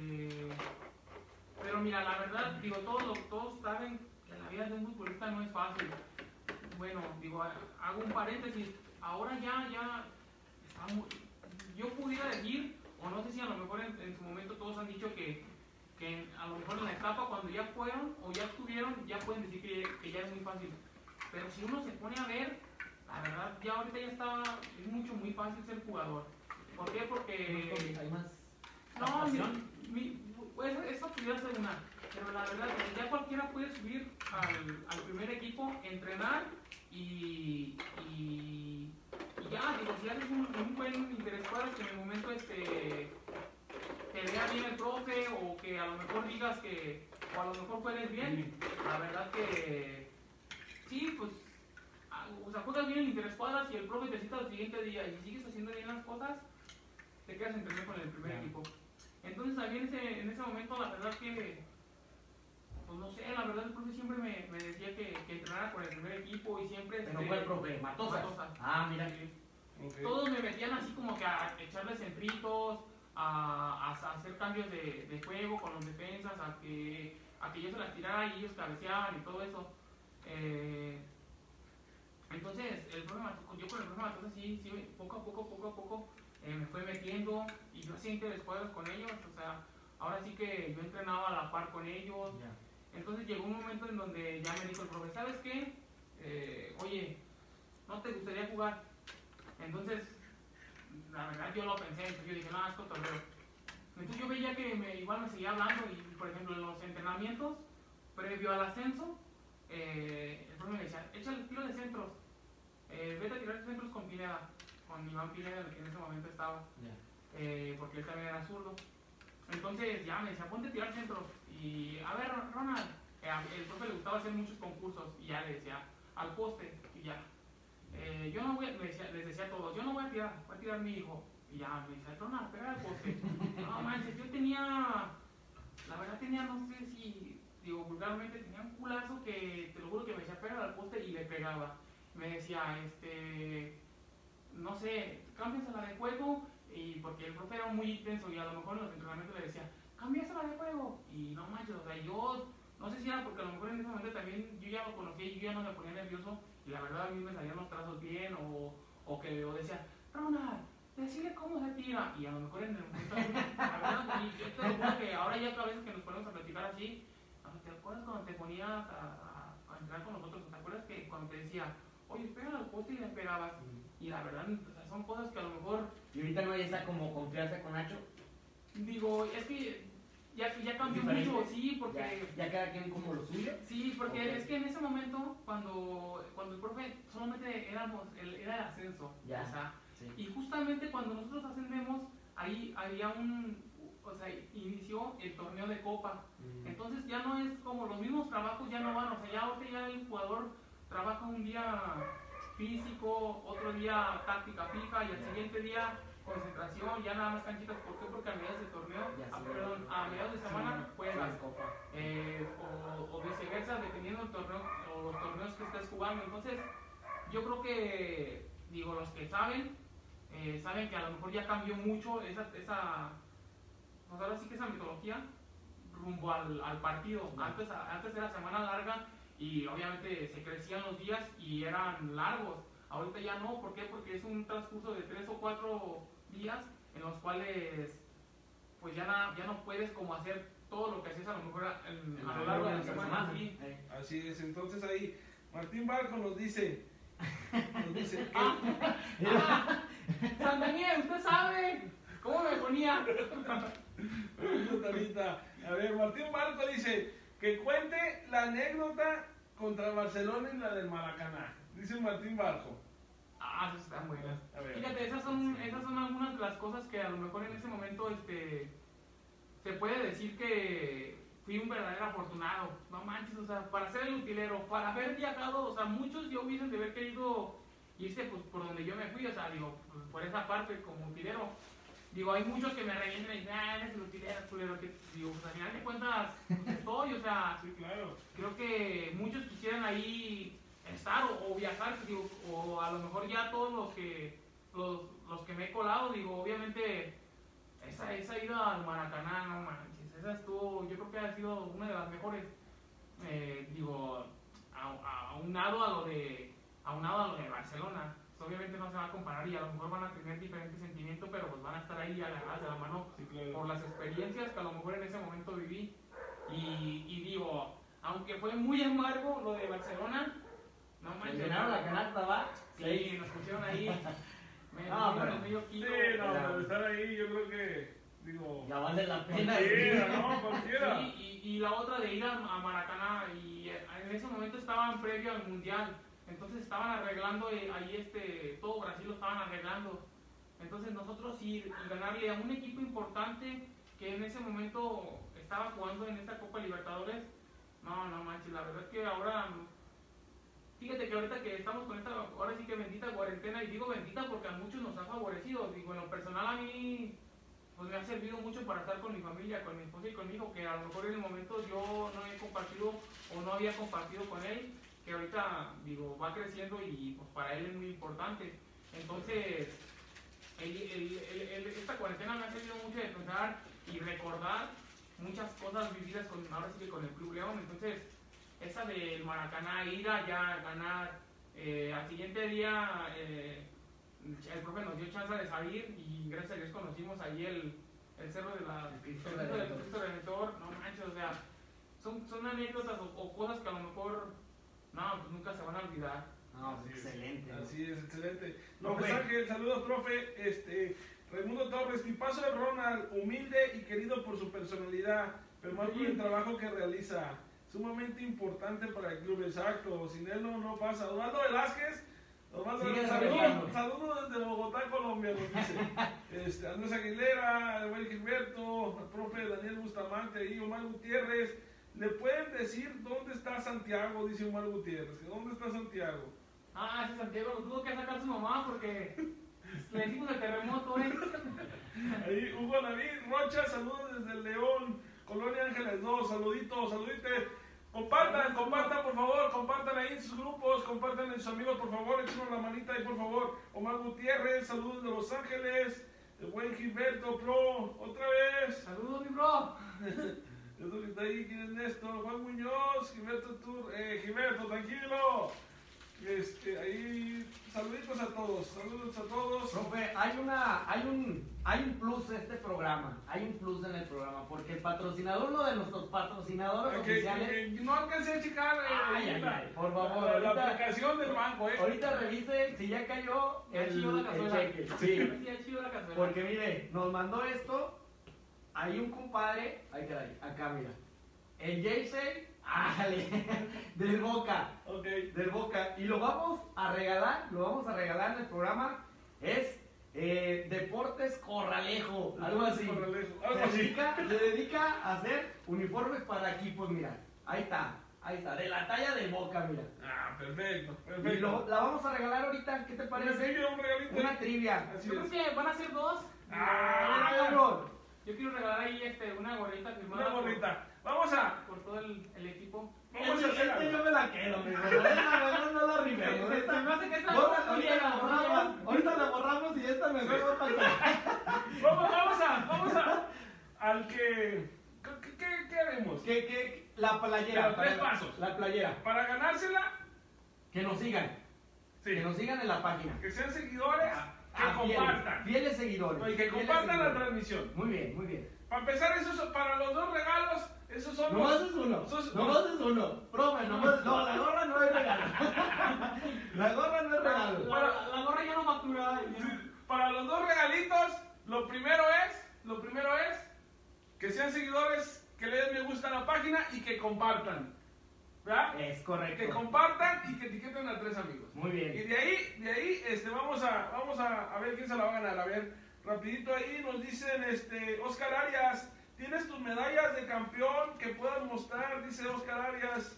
S4: Pero mira, la verdad, digo, todos saben que la vida de un futbolista no es fácil. Bueno, digo, hago un paréntesis, ahora ya está yo pudiera decir, o no sé si a lo mejor en su momento todos han dicho que a lo mejor en la etapa cuando ya fueron o ya estuvieron, ya pueden decir que ya es muy fácil. Pero si uno se pone a ver, la verdad, ya ahorita es muy fácil ser jugador. ¿Por qué? Porque...
S5: Hay más
S4: No,
S5: captación.
S4: pues eso pudiera ser una, pero la verdad, ya cualquiera puede subir al primer equipo, entrenar y ya, digo, si haces un buen interescuadras que en el momento te vea bien el profe, o que a lo mejor digas que, o a lo mejor juegues bien, la verdad que sí, pues, o sea, juegas bien en interescuadras y el profe te cita el siguiente día y sigues haciendo bien las cosas, te quedas entrenar con el primer equipo. Entonces a mí en ese momento la verdad que, pues no sé, la verdad el profe siempre me decía que entrenara con el primer equipo y siempre...
S5: Pero fue el profe, Matosas. Ah, mira.
S3: Okay.
S4: Todos me metían así como que a echarles centritos, a hacer cambios de juego con los defensas, a que yo se las tirara y ellos cabeceaban y todo eso. Entonces, yo con el profe Matosas sí, poco a poco me fue metiendo y yo hacía interescuadras con ellos, o sea, ahora sí que yo entrenaba a la par con ellos.
S5: Ya.
S4: Entonces llegó un momento en donde ya me dijo el profe, ¿sabes qué? Oye, ¿no te gustaría jugar? Entonces, la verdad yo lo pensé, entonces yo dije, no, es cotorreo. Entonces yo veía que igual me seguía hablando y, por ejemplo, en los entrenamientos, previo al ascenso, el profe me decía, échale tiro de centros, vete a tirar centros con Pineda, con Iván Pineda, que en ese momento estaba, porque él también era zurdo. Entonces ya me decía, ponte a tirar centros. Y a ver, Ronald, el profe le gustaba hacer muchos concursos y ya le decía, al poste, y ya. Yo no voy a, les decía a todos, yo no voy a tirar mi hijo. Y ya me decía, Ronald, pega al poste. No manches, yo tenía, la verdad tenía, no sé si, digo vulgarmente, tenía un culazo que te lo juro que me decía, pega al poste y le pegaba. Me decía, no sé, cámbiasela de juego, y porque el profe era muy intenso y a lo mejor en los entrenamientos le decía, cámbiasela de juego, y no manches, o sea, yo no sé si era porque a lo mejor en ese momento también yo ya lo conocía y yo ya no me ponía nervioso y la verdad a mí me salían los trazos bien, o decía, Ronald, decirle cómo se tira, y a lo mejor en el momento, la verdad, y yo te lo juro que ahora ya a veces que nos ponemos a platicar así, ¿te acuerdas cuando te ponías a entrenar con nosotros? ¿Te acuerdas que cuando te decía, oye, pégale al poste y le pegabas? Y la verdad, o sea, son cosas que a lo mejor...
S5: ¿Y ahorita no hay esa como confianza con Nacho?
S4: Digo, es que ya cambió
S5: ¿Diferente?
S4: mucho, sí, porque...
S5: ¿Ya cada quien como lo suyo?
S4: Sí, porque
S5: Okay.
S4: es que en ese momento, cuando el profe solamente era el ascenso,
S5: Ya.
S4: o sea,
S5: Sí.
S4: y justamente cuando nosotros ascendemos, ahí había o sea, inició el torneo de copa. Entonces ya no es como los mismos trabajos, ya no van, o sea, ya ahorita ya el jugador trabaja un día físico, otro día táctica fija y al siguiente día concentración, ya nada más canchitas. ¿Por qué? Porque a mediados de torneo, a mediados de semana juegas. O viceversa, dependiendo del torneo o los torneos que estés jugando. Entonces, yo creo que, digo, los que saben que a lo mejor ya cambió mucho pues ahora sí que esa mitología rumbo al partido. Antes era semana larga y obviamente se crecían los días y eran largos. Ahorita ya no, ¿por qué? Porque es un transcurso de 3 o 4 días en los cuales pues ya no puedes como hacer todo lo que hacías a lo mejor a lo largo de la semana. Sí.
S3: Así es, entonces ahí Martín Barco nos dice
S4: San Daniel, usted sabe cómo me ponía.
S3: A ver, Martín Barco dice que cuente la anécdota contra Barcelona en la del Maracaná. Dice Martín Barco.
S4: Esas están buenas.
S3: A ver.
S4: Fíjate, esas son algunas de las cosas que a lo mejor en ese momento se puede decir que fui un verdadero afortunado. No manches, o sea, para ser el utilero, para haber viajado, o sea, muchos ya hubiesen de haber querido irse pues, por donde yo me fui, o sea, digo, por esa parte como utilero. Digo, hay muchos que me revientan y dicen, eres el utilero, que digo, pues al final de cuentas estoy, o sea,
S3: sí, claro.
S4: Creo que muchos quisieran ahí estar o viajar, digo, o a lo mejor ya todos los que me he colado, digo, obviamente esa ida al Maracaná, no manches, esa estuvo, yo creo que ha sido una de las mejores, digo, aunado a lo de Barcelona. Obviamente no se va a comparar y a lo mejor van a tener diferentes sentimientos, pero pues van a estar ahí agarradas de la mano,
S3: sí, claro,
S4: por las experiencias que a lo mejor en ese momento viví. Y digo, aunque fue muy amargo lo de Barcelona, no manches.
S2: ¿Llenaron la canasta, va?
S4: Sí, nos pusieron ahí. Medio kilo.
S3: Sí, pero estar ahí yo creo que, digo,
S2: ya vale la pena.
S3: Cualquiera.
S4: Sí, y la otra de ir a Maracaná, y en ese momento estaban previo al Mundial. Entonces estaban arreglando ahí todo Brasil lo estaban arreglando. Entonces nosotros ir y ganarle a un equipo importante que en ese momento estaba jugando en esta Copa Libertadores, no manches, la verdad es que ahora, fíjate que ahorita que estamos con esta, ahora sí que bendita cuarentena, y digo bendita porque a muchos nos ha favorecido, digo, en lo personal a mí, pues me ha servido mucho para estar con mi familia, con mi esposa y con mi hijo, que a lo mejor en el momento yo no he compartido o no había compartido con él, que ahorita, digo, va creciendo y pues para él es muy importante. Entonces, esta cuarentena me ha servido mucho de pensar y recordar muchas cosas vividas ahora sí que con el Club León. Entonces, esa del Maracaná, ir allá, ganar, al siguiente día el profe nos dio chance de salir y gracias a Dios conocimos ahí el cerro del Cristo Redentor. No manches, o sea, son anécdotas o cosas que a lo mejor pues nunca se van a olvidar.
S2: Excelente.
S3: Así es, excelente. López Ángel, saludos, profe. Raimundo Torres, tipazo de Ronald, humilde y querido por su personalidad, pero más por el trabajo que realiza. Sumamente importante para el club, exacto. Sin él no pasa. Osvaldo Velázquez, saludos desde Bogotá, Colombia, nos dice. Andrés Aguilera, Evel Gilberto, el profe Daniel Bustamante y Omar Gutiérrez. ¿Le pueden decir dónde está Santiago? Dice Omar Gutiérrez. ¿Dónde está Santiago?
S4: Ese Santiago lo tuvo que sacar su mamá porque le hicimos el terremoto,
S3: Ahí, Hugo David Rocha, saludos desde el León, Colonia Ángeles 2, saluditos. Compartan, por favor, compartan ahí en sus grupos, compartan en sus amigos, por favor, échenos la manita ahí, por favor. Omar Gutiérrez, saludos de Los Ángeles, el buen Gilberto Pro, otra vez.
S4: Saludos, mi bro.
S3: Yo creo que está ahí, ¿quién es Néstor? Juan Muñoz, Gilberto, tranquilo. Ahí, saludos a todos.
S2: Profe, hay un plus en este programa, en el programa, porque el patrocinador, uno de nuestros patrocinadores oficiales...
S3: no alcancé a checar,
S2: por favor,
S3: la aplicación del banco,
S2: Ahorita revise si ya cayó el cheque.
S4: Sí,
S2: porque mire, nos mandó esto, hay un compadre, acá mira, el Jaycee, del Boca, del Boca, y lo vamos a regalar en el programa, es Deportes Corralejo, algo así. Se dedica a hacer uniformes para equipos, mira, ahí está, Ahí está, de la talla de Boca, mira.
S3: Ah, perfecto,
S2: Y
S3: perfecto.
S2: la vamos a regalar ahorita, ¿qué te
S3: Una
S2: parece?
S3: trivia, un regalito.
S2: Una trivia.
S3: Así
S4: Yo creo
S3: es.
S4: que van a ser dos.
S3: Ah,
S4: Yo quiero regalar ahí una gorrita firmada
S3: una gorrita. Vamos a
S4: por todo el equipo.
S3: Vamos a hacer algo.
S2: Yo me la quedo, mi hermano. Esta no la rimemos.
S4: Se me hace que esta
S2: Ahorita la borramos. Ahorita la borramos y esta me va para acá.
S3: Vamos a al que ¿qué haremos?
S2: La playera.
S3: Pero 3 pasos.
S2: La playera.
S3: Para ganársela,
S2: Que nos sigan.
S3: sí,
S2: Que nos sigan en la página.
S3: que sean seguidores, que
S2: Fieles,
S3: compartan.
S2: Fieles seguidores.
S3: No, y que
S2: fieles
S3: compartan la
S2: seguidores.
S3: transmisión.
S2: Muy bien, muy bien.
S3: Para empezar, para los 2 regalos, esos son
S2: Nomás
S3: los.
S2: es uno.
S3: esos-
S2: Nomás es uno. Profe, nomás. No, la gorra no es regalo. La gorra no es regalo.
S4: La gorra ya no factura.
S3: Para los 2 regalitos, lo primero es que sean seguidores, que le den me gusta a la página y que compartan. ¿Verdad?
S2: Es correcto.
S3: Que compartan y que etiqueten a 3 amigos.
S2: Muy
S3: Y
S2: bien.
S3: de ahí, vamos a ver quién se la va a ganar. A ver, rapidito ahí nos dicen, Oscar Arias, ¿tienes tus medallas de campeón que puedas mostrar? Dice Oscar Arias,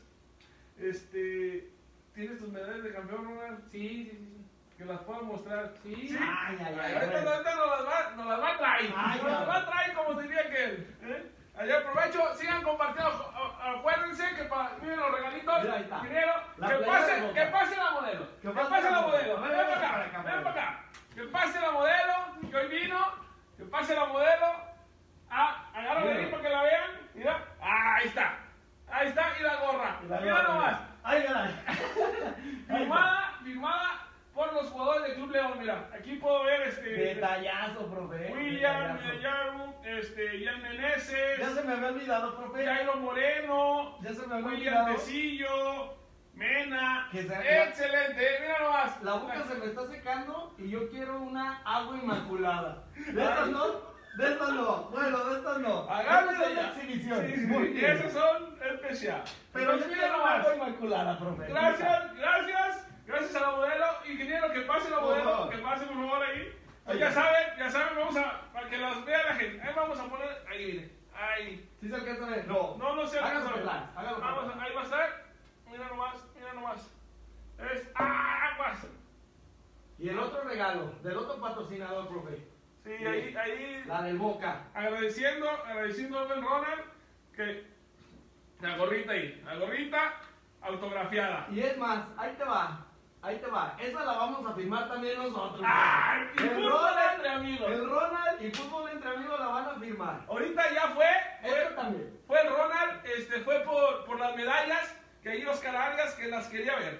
S3: ¿tienes tus medallas de campeón, Ronald?
S4: Sí.
S3: Que las puedas mostrar.
S4: Sí.
S2: Ay, ay, ay.
S3: Ahorita nos las va a traer.
S2: Ay,
S3: Nos las va a traer como diría aquel. Allá aprovecho, sigan compartiendo. Acuérdense que miren los regalitos.
S2: Mira, ahí está.
S3: Dinero.
S2: La
S3: Que
S2: playera de
S3: pase,
S2: Boca.
S3: que pase la modelo.
S2: Que
S3: Que
S2: pase
S3: pase
S2: la
S3: la
S2: modelo.
S3: modelo.
S2: Ven
S3: Ven para
S2: para
S3: acá.
S2: acá,
S3: Ven para acá. Que pase la modelo. Que hoy vino. Que pase la modelo. Agárrala ahí para que la vean. Mira. Ahí está. Ahí está. Y la gorra. Mira nomás.
S2: Ay, caray.
S3: Firmada por los jugadores del Club León. Mira, aquí puedo ver
S2: Detallazo, profe.
S3: William,
S2: Detallazo.
S3: Yaru, Ian Meneses,
S2: Ya se me había olvidado, profe.
S3: Jairo Moreno,
S2: Ya se me había
S3: William
S2: olvidado.
S3: Tecillo, Mena.
S2: Que se-
S3: Excelente, mira nomás.
S2: La boca se me está secando y yo quiero una agua inmaculada. ¿De estas no? De estas no. Bueno, de estas no.
S3: Agárrense
S2: Estas son
S3: ya.
S2: de exhibición.
S3: Sí, sí,
S2: Muy
S3: sí,
S2: bien.
S3: esos son especial.
S2: Pero yo
S3: Entonces, mira
S2: quiero una
S3: nomás.
S2: agua inmaculada, profe.
S3: Gracias a la modelo. Ingeniero, que pase la
S2: Por
S3: modelo,
S2: favor.
S3: que pase por favor ahí.
S2: Ahí.
S3: Ya saben, para que las vea la gente. Ahí vamos a poner, ahí mire, ahí.
S2: ¿Sí se alcanza a ver? No.
S3: No se
S2: Hágalo
S3: alcanza a ver.
S2: para atrás, hágalo para
S3: Vamos,
S2: atrás.
S3: ahí va a estar. Mira nomás. Aguas.
S2: Y el otro regalo, del otro patrocinador, profe.
S3: Sí, ahí.
S2: La del Boca.
S3: Agradeciendo a Ben Ronald que la gorrita ahí. La gorrita autografiada.
S2: Y es más, ahí te va. Esa la vamos a firmar también nosotros.
S3: ¡Ay! Y
S2: El
S3: fútbol
S2: Ronald,
S3: entre amigos.
S2: El Ronald y Fútbol Entre Amigos la van a firmar.
S3: Ahorita ya fue
S2: Esto también.
S3: Fue el Ronald, fue por las medallas que ahí Oscar Arias que las quería ver.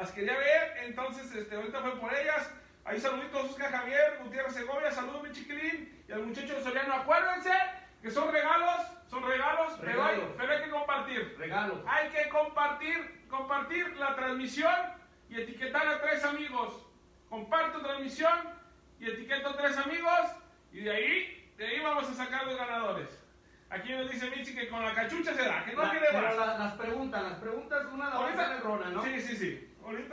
S3: Entonces ahorita fue por ellas. Ahí saluditos a Oscar Javier, Gutiérrez Segovia, saludos mi chiquilín y al muchacho de Soriano. Acuérdense que son regalos, pero hay que compartir.
S2: Regalos.
S3: Hay que compartir la transmisión y etiquetar a 3 amigos. Comparto transmisión y etiqueto a 3 amigos y de ahí vamos a sacar los ganadores. Aquí nos dice Michi que con la cachucha se da, que no quiere
S2: Pero
S3: más.
S2: las preguntas, una la va a hacer el Ronald, ¿no?
S3: Sí. Ahorita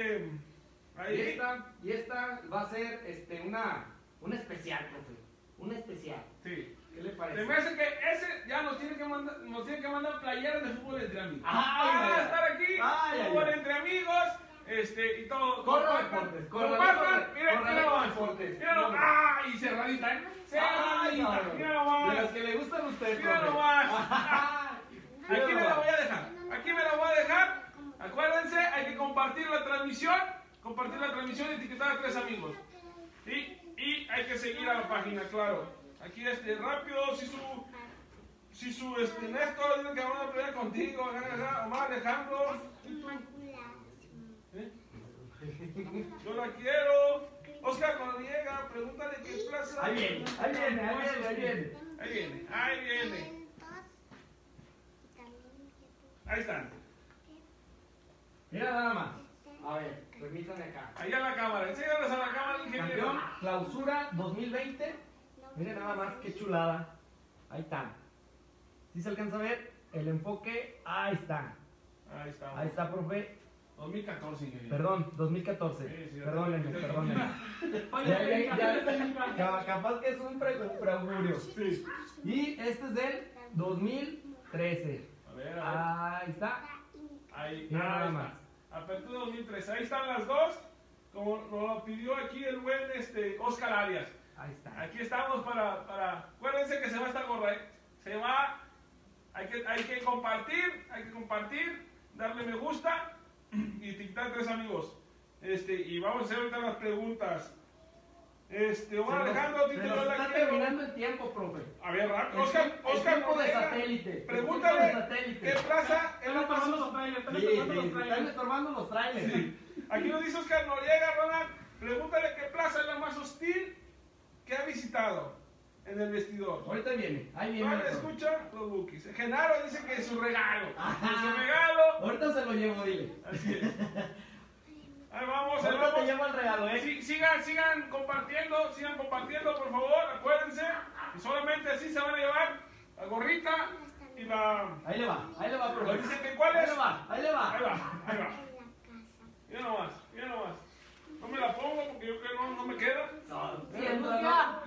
S3: ahí.
S2: Y esta va a ser una especial, profe. Una especial.
S3: Sí.
S2: ¿Qué le
S3: Se
S2: parece?
S3: me hace que ese ya nos tiene que mandar playeras de fútbol entre amigos.
S2: Ay,
S3: Para
S2: ay,
S3: estar aquí,
S2: ay,
S3: fútbol
S2: ay.
S3: entre amigos, y todo.
S2: Corra Deportes,
S3: Compartan, mira nomás.
S2: Deportes.
S3: Mira nomás. ¡Ah! Y cerradita, ¿eh? Cerradita, mira
S2: De
S3: nomás.
S2: las que le gustan a usted,
S3: Mira
S2: profe.
S3: nomás.
S2: Mira
S3: Aquí me la
S2: nomás.
S3: voy a dejar. Acuérdense, hay que compartir la transmisión y etiquetar a 3 amigos. Y hay que seguir a la página, claro. Aquí rápido, si su Néstor dice que vamos a pelear contigo, Omar Alejandro. ¿Eh? Yo la quiero. Oscar Noriega, pregúntale qué plaza.
S2: Ahí viene.
S3: Ahí viene. Ahí están.
S2: Mira nada más. A ver, permítanme acá.
S3: Ahí a la cámara. Enséñalas a la cámara, ingeniero.
S2: Campeón, clausura 2020. Miren nada más, qué chulada. Ahí está. ¿Sí se alcanza a ver? El enfoque, ahí está.
S3: Ahí está.
S2: Ahí está, profe.
S3: 2014, ingeniero.
S2: Perdón, 2014.
S3: Sí,
S2: Perdónenme.
S4: Oye,
S2: Capaz que es un preaugurio.
S3: Sí.
S2: Y este es del 2013.
S3: A ver.
S2: Ahí está.
S3: Ahí,
S2: Mira nada
S3: está.
S2: más.
S3: Apertura 2003. Ahí están las dos. Como nos lo pidió aquí el buen Oscar Arias.
S2: Ahí está.
S3: Aquí estamos para. Acuérdense que se va esta gorra, ¿eh? Se va. Hay que compartir, darle me gusta y etiquetar 3 amigos. Y vamos a hacer ahorita las preguntas. Juan Alejandro,
S2: Se
S3: Tito,
S2: nos
S3: yo la
S2: está
S3: quiero.
S2: terminando el tiempo, profe.
S3: A ver,
S2: El
S3: Oscar
S2: tiempo de
S3: Noriega,
S2: satélite.
S3: Pregúntale
S2: El tiempo de satélite.
S3: qué plaza es
S4: Están
S3: la más
S4: estorbando los trailers, están
S2: Sí,
S4: estorbando los
S2: están
S4: trailers.
S2: estorbando los trailers.
S3: Sí. Aquí nos dice Oscar Noriega, Ronald, pregúntale qué plaza es la más hostil que ha visitado en el vestidor.
S2: Ahorita viene, ahí viene.
S3: ¿Cuál
S2: el profe.
S3: escucha? Los Bukis. Genaro dice que es su regalo.
S2: Ajá.
S3: Es su regalo.
S2: Ahorita se lo llevo, dile.
S3: Así es. Ahí vamos,
S2: Ahorita te llevo el regalo,
S3: Sigan compartiendo, por favor, acuérdense. Y solamente así se van a llevar la gorrita y la...
S2: Ahí le va, profe.
S3: Dice que ¿cuál
S2: Ahí
S3: es?
S2: le va, ahí le va.
S3: Ahí va. Mira nomás. No me la pongo porque yo creo que no me queda.
S2: Sí, entra,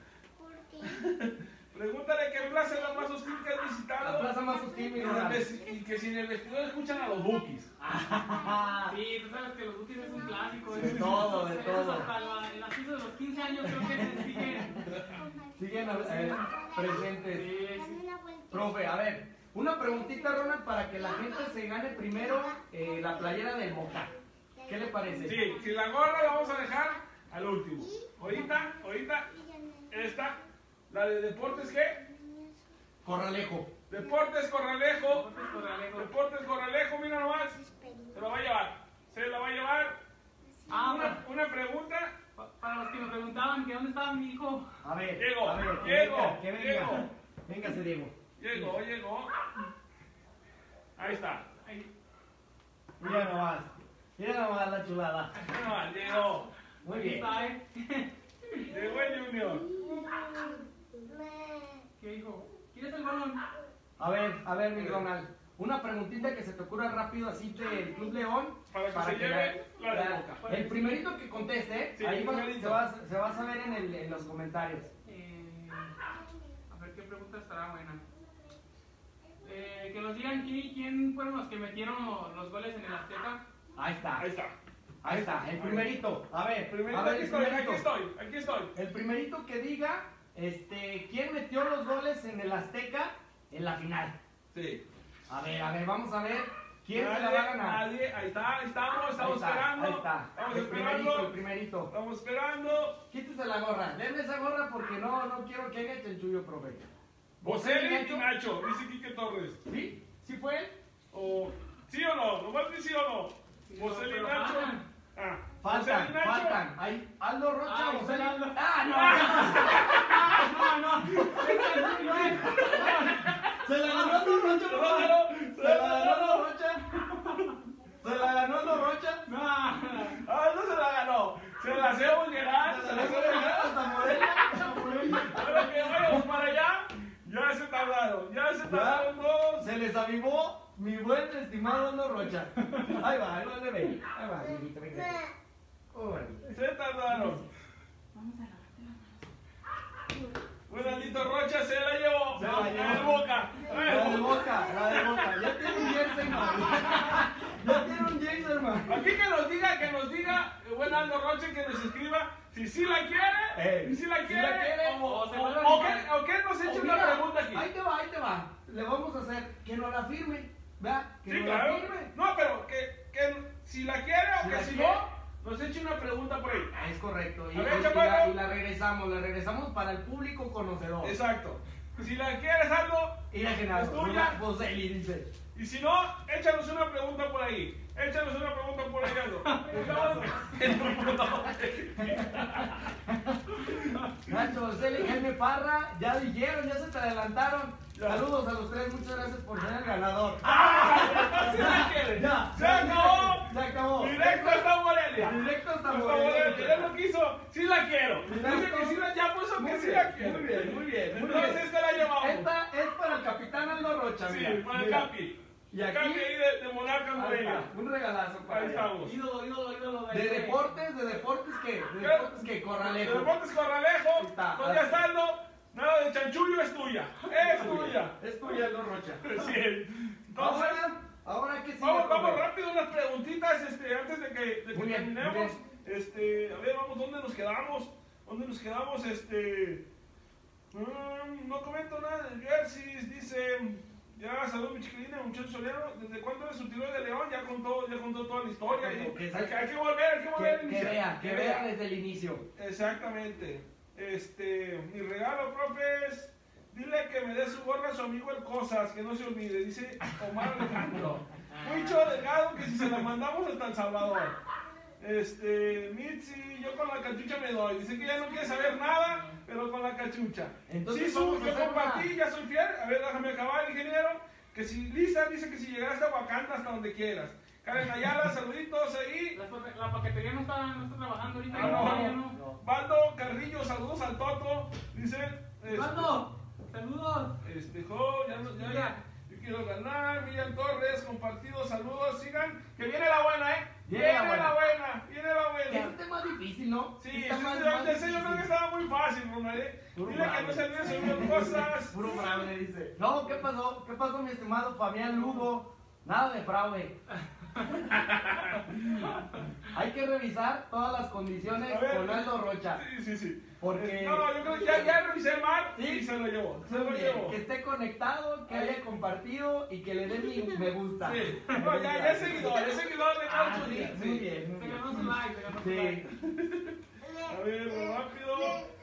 S3: Pregúntale qué plaza es la más hostil que has visitado.
S2: La plaza más hostil, mi
S3: Y
S2: Ronald.
S3: y que si en el vestidor escuchan a los Bukis.
S4: Sí, tú sabes que los Bukis es un clásico.
S2: De todo, de
S4: Eso
S2: todo.
S4: Hasta en las fiestas de los 15 años creo que se
S2: Siguen presentes.
S4: Sí, sí.
S2: Profe, a ver, una preguntita, Ronald, para que la gente se gane primero la playera del Moca. ¿Qué le parece?
S3: Sí, si la gorra la vamos a dejar al último. Ahorita, esta, la de Deportes, ¿qué?
S2: Corralejo.
S3: Deportes Corralejo.
S4: Deportes Corralejo.
S3: Deportes Corralejo, mira nomás. Se la va a llevar. Una pregunta.
S4: Para los que me preguntaban que dónde estaba mi hijo.
S2: A ver,
S3: Llego,
S2: a ver, que
S3: llego,
S2: venga, que venga.
S3: llego.
S2: Véngase, Diego.
S3: Llegó. Ahí está.
S2: Mira nomás la chulada.
S3: Mira nomás, llegó.
S2: Muy
S4: Aquí
S2: bien.
S4: está,
S3: Llegó el Junior.
S4: ¿Qué hijo? ¿Quieres el balón?
S2: A ver, mi Ronald. Una preguntita que se te ocurra rápido así del Club León.
S3: Para que se lleve la de Boca.
S2: El primerito que conteste,
S3: Sí,
S2: ahí
S3: el primerito.
S2: se va a saber en los comentarios.
S4: A ver qué pregunta estará buena. Que nos digan quién fueron los que metieron los goles en el Azteca.
S2: Ahí está.
S3: Ahí está.
S2: El primerito. A ver,
S3: Primerito,
S2: a ver,
S3: aquí
S2: el
S3: estoy.
S2: primerito. El primerito que diga, ¿quién metió los goles en el Azteca en la final?
S3: Sí.
S2: A ver, vamos a ver quién se la va a ganar.
S3: Nadie, ahí estamos
S2: Ahí
S3: esperando.
S2: está.
S3: Estamos
S2: El primerito.
S3: Estamos esperando.
S2: Quítese la gorra. Denme esa gorra porque no quiero que haga chanchullo, profe.
S3: Bocelli y Nacho, dice Quique Torres.
S2: ¿Sí? ¿Sí fue él?
S3: O, ¿sí o no? ¿Nomás sí o no? Bocelli y
S4: pero
S3: Nacho.
S4: faltan.
S3: Ah, Bocelli y
S2: Faltan,
S3: Nacho.
S2: faltan. Ahí, Aldo Rocha,
S4: Ay,
S2: Bocelli.
S4: Aldo.
S2: ¡Ah, no! Se la ganó Aldo Rocha, profe. Se la ganó Aldo Rocha.
S3: No se la ganó. Se la hacemos llegar.
S2: Se la ganó hasta Morelia.
S3: Ahora que vayamos para allá, ya se tardaron dos.
S2: Se les avivó mi buen estimado Aldo Rocha. Ahí va le ve. Ahí va, amiguito, venga. Órale.
S3: Se tardaron.
S4: Vamos a lavarte las manos.
S3: Buenaldito Rocha se la llevó.
S2: Se la llevó.
S3: La de Boca.
S2: La de Boca. Ya tiene un jersey, hermano. Ya tiene un jersey, hermano.
S3: Aquí que nos diga, el buen Aldo Rocha, que nos escriba si sí la quiere,
S2: Si la quiere,
S3: o que nos eche una
S2: Mira,
S3: pregunta aquí.
S2: Ahí te va. Le vamos a hacer que nos la firme. ¿Verdad? Que
S3: Sí,
S2: nos
S3: claro.
S2: la firme.
S3: No, pero que si la quiere o
S2: Si
S3: que
S2: la
S3: si
S2: quiere.
S3: no, nos eche una pregunta por ahí.
S2: Es correcto. Y,
S3: A ver,
S2: y
S3: chaparro.
S2: la regresamos para el público conocedor.
S3: Exacto. Si la quieres, Aldo,
S2: Y la Genaro.
S3: es tuya.
S2: Bocelli dice.
S3: Y si no, échanos una pregunta por ahí. Aldo.
S2: Nacho Bocelli, Jaime Parra, ya dijeron, ya se te adelantaron.
S3: Ya.
S2: Saludos a los tres, muchas gracias por ser el ganador.
S3: Si la quieres.
S2: Ya.
S3: Se acabó.
S2: Se acabó.
S3: Directo hasta Morelia.
S2: Directo hasta
S3: Hasta
S2: Morelia.
S3: Morelia. Ya lo quiso. Sí la quiero. Dice que sí la, ya puso que sí la quiero.
S2: Muy bien.
S3: Entonces te la llevamos.
S2: Esta es para el capitán Aldo Rocha,
S3: Sí,
S2: mira.
S3: para el
S2: Mira.
S3: Capi.
S2: Y aquí,
S3: Capi ahí de Monarcas
S2: ahí
S3: Morelia.
S2: está, un regalazo para
S3: Ahí
S2: él.
S3: estamos.
S4: Ídolo.
S2: De deportes ¿qué? De deportes ¿qué?
S3: De
S2: Corralejo.
S3: Deportes Corralejo.
S2: Ahí está.
S3: Pues ya está, Aldo. Nada de chanchullo es tuya. Es tuya.
S2: Es tuya, Aldo Rocha.
S3: Sí. Entonces,
S2: Ahora ¿qué sigue?
S3: vamos
S2: profe?
S3: ¿Dónde nos quedamos? No comento nada del Jerseys, dice, ya saludos mi chiquilina, muchacho Solero, ¿desde cuándo eres surtidor de León? Ya contó toda la historia, y hay que volver a iniciar.
S5: Que vea desde el inicio.
S3: Exactamente. Mi regalo, profes, dile que me dé su gorra a su amigo el Cosas, que no se olvide, dice Omar Alejandro. Mucho delgado que si se la mandamos hasta El Salvador. Mitzi, yo con la cachucha me doy. Dice que ya no quiere saber nada, pero con la cachucha.
S5: Entonces,
S3: Sí, yo compartí, ya soy fiel. A ver, déjame acabar, ingeniero. Que si Lisa dice que si llegaste a Wakanda hasta donde quieras. Karen Ayala, saluditos ahí.
S4: La paquetería no está trabajando ahorita.
S3: No. Baldo Carrillo, saludos al Toto. Dice.
S4: Baldo, saludos.
S3: Ya. Yo quiero ganar. Miriam Torres, compartido, saludos. Sigan, que viene la buena, Viene la buena.
S5: Que es un tema difícil, ¿no?
S3: Sí, yo creo que estaba muy fácil, Ronald. Dile que no se olvide subir cosas.
S5: Puro fraude, dice. No, ¿qué pasó? ¿Qué pasó, mi estimado Fabián Lugo? Nada de fraude. Hay que revisar todas las condiciones con Aldo Rocha.
S3: Sí.
S5: Porque...
S3: No, yo creo que ya revisé el mar y se lo llevó.
S5: Que esté conectado, que haya compartido y que le dé mi me gusta.
S3: Sí. No, ya es seguidor de cada día.
S5: Muy bien.
S4: Se ganó su like,
S3: A ver, rápido.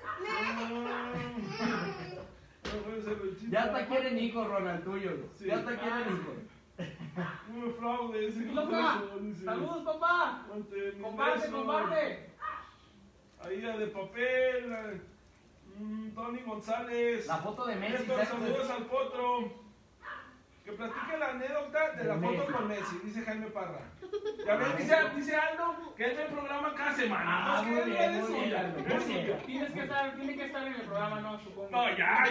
S5: Ya hasta quieren hijos, Ronald, tuyos.
S3: Sí.
S5: Ya hasta quieren hijos.
S3: Muy fraude ese.
S4: Saludos, papá. Comparte.
S3: Ahí la de papel. Tony González.
S5: La foto de Messi.
S3: Saludos al Potro. Que platique la anécdota de la foto con Messi, dice Jaime Parra. Ya ves, dice Aldo que él ve el programa cada semana.
S5: Muy bien.
S4: Tiene que estar en el programa, ¿no? Supongo.
S3: No, ya.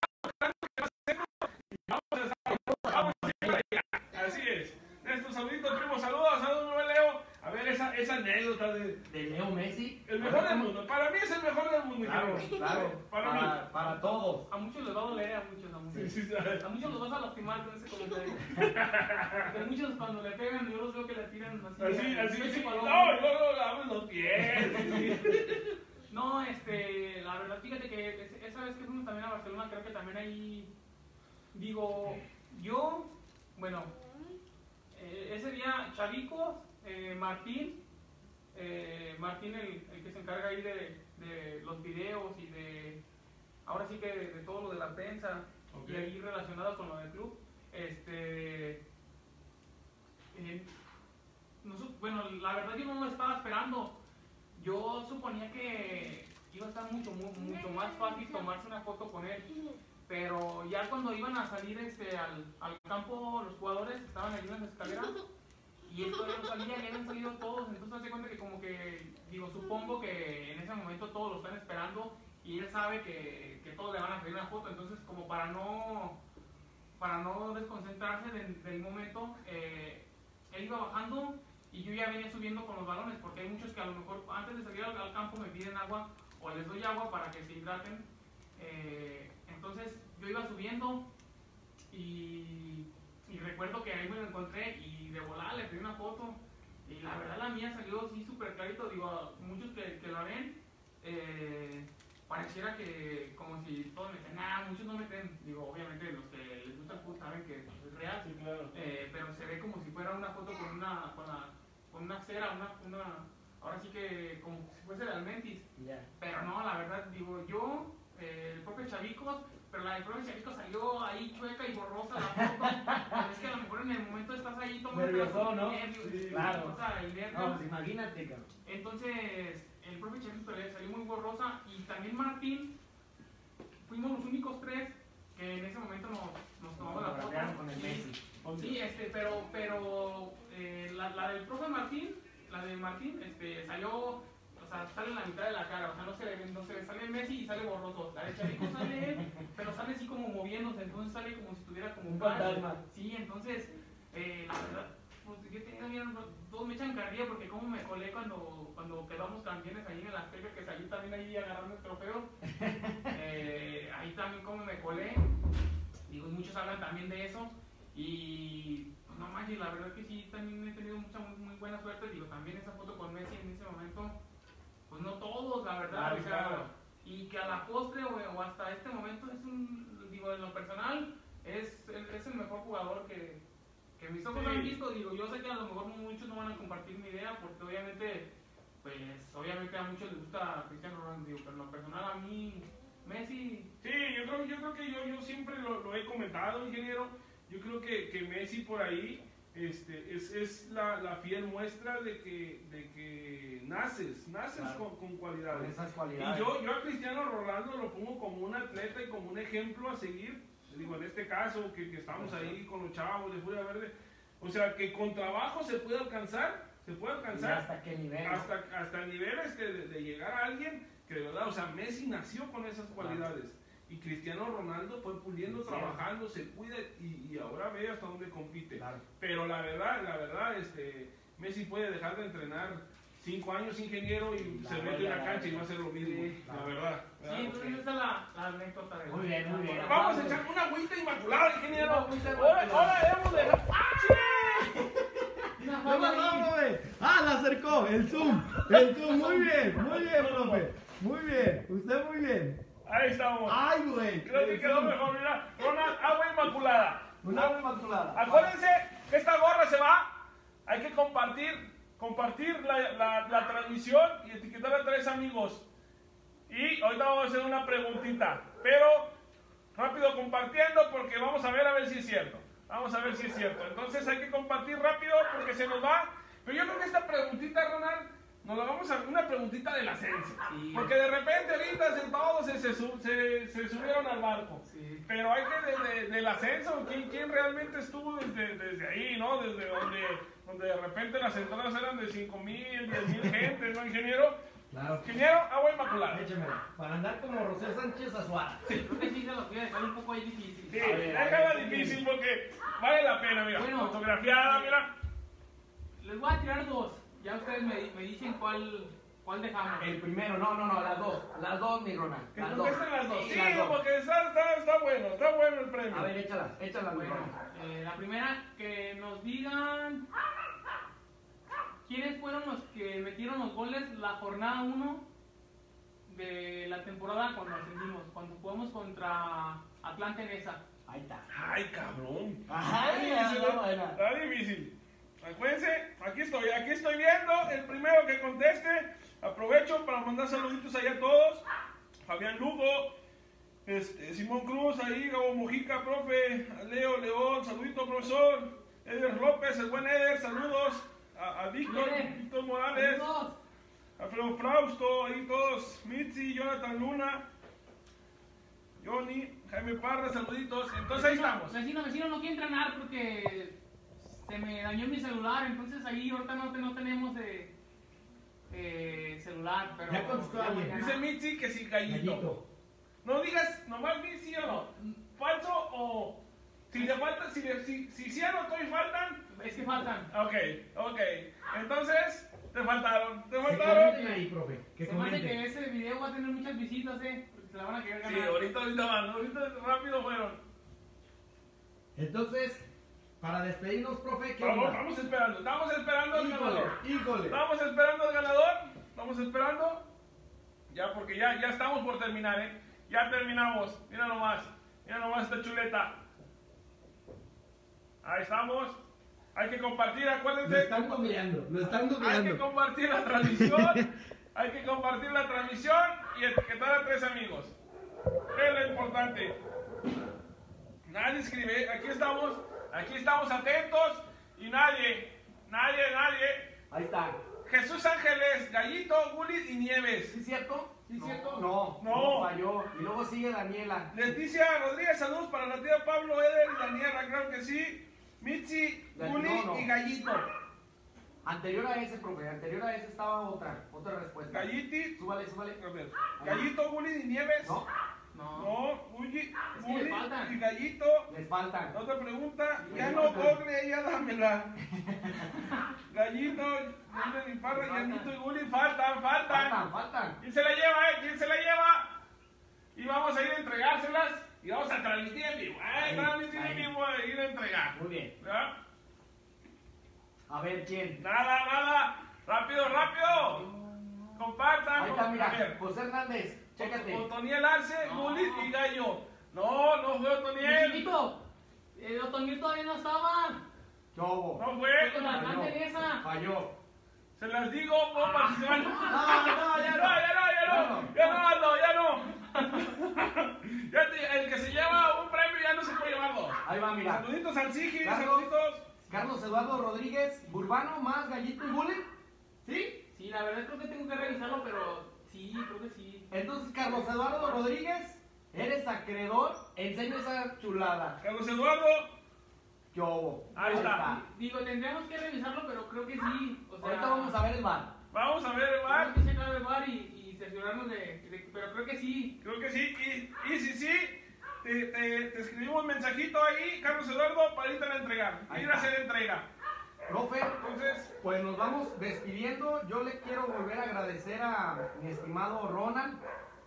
S3: Así es. Néstor, saludito, primo, saludos, Leo. A ver, esa anécdota de
S5: Leo Messi.
S3: El mejor del mundo. Para mí es el mejor del mundo.
S5: Claro. Para todos.
S4: A muchos les va a doler, a muchos.
S3: Sí.
S4: A muchos los vas a lastimar con ese comentario. Porque muchos cuando le pegan, yo los veo que le tiran así.
S3: Así. No, abres los pies.
S4: No, la verdad, fíjate que esa vez que fuimos también a Barcelona, creo que también ahí, ese día Chavicos, Martín el que se encarga ahí de los videos y ahora sí que de todo lo de la prensa, y ahí relacionado con lo del club, la verdad yo no lo estaba esperando. Yo suponía que iba a estar mucho más fácil tomarse una foto con él, pero ya cuando iban a salir al campo los jugadores estaban allí en las escaleras y él todavía no salía, ya habían salido todos, entonces hace cuenta que como que, supongo que en ese momento todos lo están esperando y él sabe que todos le van a pedir una foto, entonces como para no desconcentrarse del momento, él iba bajando y yo ya venía subiendo con los balones, porque hay muchos que a lo mejor antes de salir al campo me piden agua o les doy agua para que se hidraten. Entonces yo iba subiendo y recuerdo que ahí me lo encontré y de volada le pedí una foto y la verdad la mía salió así súper clarito. Muchos que la ven pareciera que como si todos me dicen, muchos no me creen. Obviamente los que les gusta el fútbol saben que es real,
S3: Sí, claro.
S4: pero se ve como si fuera una foto con una cera, ahora sí que como si fuese de Almentis. Pero no, la verdad, el propio Chavicos, pero la del propio Chavicos salió ahí chueca y borrosa la foto. Pero es que a lo mejor en el momento estás ahí tomando
S5: nervioso, ¿no?
S4: Sí,
S5: claro.
S4: O sea, el nervio.
S5: No, pues imagínate, cabrón.
S4: Entonces, el propio Chavicos salió muy borrosa y también Martín, fuimos los únicos tres que en ese momento nos tomamos la foto.
S5: Con el Messi.
S4: Sí, pero la del profe Martín, salió, o sea, sale en la mitad de la cara, o sea, no se ve, sale Messi y sale borroso. La de Chavico sale él, pero sale así como moviéndose, entonces sale como si estuviera como
S5: un fantasma.
S4: Sí, entonces, la verdad, pues yo tenía bien, todos me echan carrilla porque como me colé cuando quedamos campeones ahí en el Azteca, que salí también ahí agarrando el trofeo. Ahí también como me colé, muchos hablan también de eso y pues no manches, la verdad que sí, también he tenido muy buena suerte. También esa foto con Messi en ese momento, pues no todos, la verdad,
S3: Claro.
S4: y que a la postre o hasta este momento es digo, en lo personal, es el mejor jugador que mis ojos han visto. Digo, yo sé que a lo mejor muchos no van a compartir mi idea, porque obviamente a muchos les gusta Cristiano Ronaldo, digo, pero en lo personal a mí, Messi...
S3: Sí, yo creo que yo siempre lo he comentado, ingeniero. Yo creo que Messi por ahí es la fiel muestra de que naces
S2: Claro.
S3: con cualidades.
S2: Con esas cualidades.
S3: Y yo a Cristiano Ronaldo lo pongo como un atleta y como un ejemplo a seguir. Digo, en este caso, que estamos ahí con los chavos de Furia Verde. O sea, que con trabajo se puede alcanzar.
S2: ¿Y hasta qué nivel?
S3: Hasta niveles de llegar a alguien que de verdad, o sea, Messi nació con esas cualidades. Y Cristiano Ronaldo fue puliendo,
S2: Sí.
S3: trabajando, se cuida y ahora ve hasta dónde compite.
S2: Claro.
S3: Pero la verdad, Messi puede dejar de entrenar 5 años, ingeniero, y
S2: La
S3: se mete
S2: vuelve
S3: en
S2: a
S3: la
S2: dar.
S3: cancha y va a hacer lo mismo.
S2: Sí,
S3: la
S2: claro.
S3: verdad.
S4: Sí, entonces esa es la anécdota de...
S2: Muy bien, muy bien.
S3: Vamos a echar una agüita inmaculada, ingeniero.
S2: Una agüita
S3: Ahora
S2: inmaculada.
S3: debemos dejar.
S4: Una
S2: ¿Qué
S4: fama
S2: pasó,
S4: ahí.
S2: profe? La acercó, el zoom, muy bien, profe, muy bien, usted muy bien.
S3: Ahí estamos.
S2: Ay, güey.
S3: Creo que quedó mejor, mira. Ronald, agua inmaculada.
S2: Una agua inmaculada.
S3: Acuérdense que esta gorra se va. Hay que compartir la transmisión y etiquetar a 3 amigos. Y ahorita vamos a hacer una preguntita. Pero rápido compartiendo porque vamos a ver si es cierto. Vamos a ver si es cierto. Entonces hay que compartir rápido porque se nos va. Pero yo creo que esta preguntita, Ronald, nos la vamos a hacer una preguntita del ascenso.
S2: Sí.
S3: Porque de repente ahorita todos se subieron al barco.
S4: Sí.
S3: Pero hay que del ascenso, ¿quién realmente estuvo desde ahí, ¿no? Desde donde de repente las entradas eran de 5,000, 10,000 gente, ¿no, ingeniero?
S2: Claro.
S3: Ingeniero, agua inmaculada.
S2: Échemela. Para andar como Rocío Sánchez Azuara.
S4: Creo que sí se los voy a dejar un poco ahí difícil.
S3: Sí,
S2: A ver,
S3: déjala
S2: sí.
S3: difícil porque vale la pena, mira.
S4: Bueno,
S3: Fotografiada, mira.
S4: Les voy a tirar 2. Ya ustedes me dicen cuál dejamos.
S2: El primero, no, las dos, mi Ronald.
S3: Que
S2: Las
S3: contesten las dos. Sí,
S2: las dos.
S3: porque está bueno el premio.
S2: A ver, échala, mi
S4: Bueno,
S2: Ronald.
S4: la primera, que nos digan quiénes fueron los que metieron los goles la jornada 1 de la temporada cuando ascendimos, cuando jugamos contra Atlante en esa.
S2: Ahí está.
S3: Ay, cabrón.
S2: Ay,
S3: Está difícil. Acuérdense, aquí estoy viendo. El primero que conteste, aprovecho para mandar saluditos ahí a todos. Fabián Lugo, Simón Cruz, ahí, Gabo Mojica, profe, Leo León, saludito, profesor. Eder López, el buen Eder, saludos. A Víctor Morales,
S4: Saludos.
S3: Alfredo Frausto, ahí todos. Mitzi, Jonathan Luna, Johnny, Jaime Parra, saluditos. Entonces ahí estamos.
S4: Vecino, no quiero entrenar porque se me dañó mi celular, entonces ahí ahorita no tenemos celular, pero
S2: Ya contestó alguien.
S4: mañana.
S3: Dice Mitzi que sí, gallito. No digas nomás di sí o no. Falso o si le falta, si sí anotó y faltan.
S4: Es que faltan.
S3: Ok. Entonces, te faltaron.
S2: Que comenten ahí, profe. Que
S4: Se me hace que
S2: comenten.
S4: ese video va a tener muchas visitas, porque se la van a querer
S3: Sí,
S4: ganar.
S3: ahorita van. Ahorita rápido fueron.
S2: Entonces, para despedirnos, profe, ¿qué onda?
S3: Estamos esperando al ganador.
S2: Híjole.
S3: Estamos esperando al ganador. Estamos esperando. Ya, porque ya estamos por terminar, ¿eh? Ya terminamos. Mira nomás esta chuleta. Ahí estamos. Hay que compartir, acuérdense.
S2: Lo están googleando.
S3: Hay que compartir la transmisión. Hay que compartir la transmisión y etiquetar a 3 amigos. ¿Qué es lo importante? Nadie escribe. Aquí estamos atentos. Y nadie.
S2: Ahí está.
S3: Jesús Ángeles, Gallito, Gulit y Nieves.
S2: ¿Sí es cierto?
S3: ¿Sí es cierto?
S2: No, falló. Y luego sigue Daniela.
S3: Leticia Rodríguez, saludos para la tía Pablo, Eder y Daniela, claro que sí. Mitzi, Gulit
S2: No.
S3: y Gallito.
S2: Anterior a ese, profe, estaba otra respuesta.
S3: Galliti,
S2: Súbale.
S3: a ver, Gallito, Gulit y Nieves.
S2: No,
S3: No, Gulit
S4: Es que le faltan.
S3: y Gallito.
S2: les faltan.
S3: Otra pregunta,
S2: Le
S3: ya no
S2: faltan.
S3: Google, ya dámela. Gallito, Gulit y Parra, Gallito y Gulit, faltan.
S2: Faltan.
S3: ¿Quién se la lleva, ¿Quién se la lleva? Y vamos a ir a entregárselas y vamos a transmitir en vivo. Transmitir en vivo e ir a entregar.
S2: Muy bien.
S3: ¿Verdad?
S2: A ver, ¿quién?
S3: Nada. Rápido. Compartan.
S2: Ahí está,
S3: A
S2: mira.
S3: ver.
S2: José Hernández. Chécate.
S3: Otoniel Arce, Gulit y Gallo. No, no fue Otoniel.
S4: Chiquito, Otoniel todavía no estaba.
S2: ¿Qué hubo?
S3: No
S4: Fue
S3: fue.
S4: con la gran Teresa.
S2: Falló.
S3: Se las digo, compa, si se van.
S2: No, ya no.
S3: Ya no. El que se lleva un premio ya no se puede llevarlo.
S2: Ahí va, mira.
S3: Saluditos al Sigi,
S2: Carlos.
S3: saluditos.
S2: Carlos Eduardo Rodríguez, Burbano, más Gallito y Bullet. ¿Sí?
S4: Sí, la verdad creo que tengo que revisarlo, pero sí, creo que sí.
S2: Entonces, Carlos Eduardo Rodríguez, eres acreedor. Enseña esa chulada.
S3: Carlos Eduardo.
S2: ¿Qué hubo?
S3: Ahí está.
S4: Digo, tendríamos que revisarlo, pero creo que sí. O sea,
S2: Ahorita vamos a ver el bar.
S3: Vamos a ver el bar.
S4: tenemos que checar el bar y cerciorarnos pero creo que sí.
S3: Creo que sí. Y si sí, te escribimos un mensajito ahí, Carlos Eduardo, para irte a entregar.
S2: Ahí
S3: Ir a
S2: está.
S3: hacer entrega.
S2: Profe,
S3: Entonces,
S2: pues nos vamos despidiendo. Yo le quiero volver a agradecer a mi estimado Ronald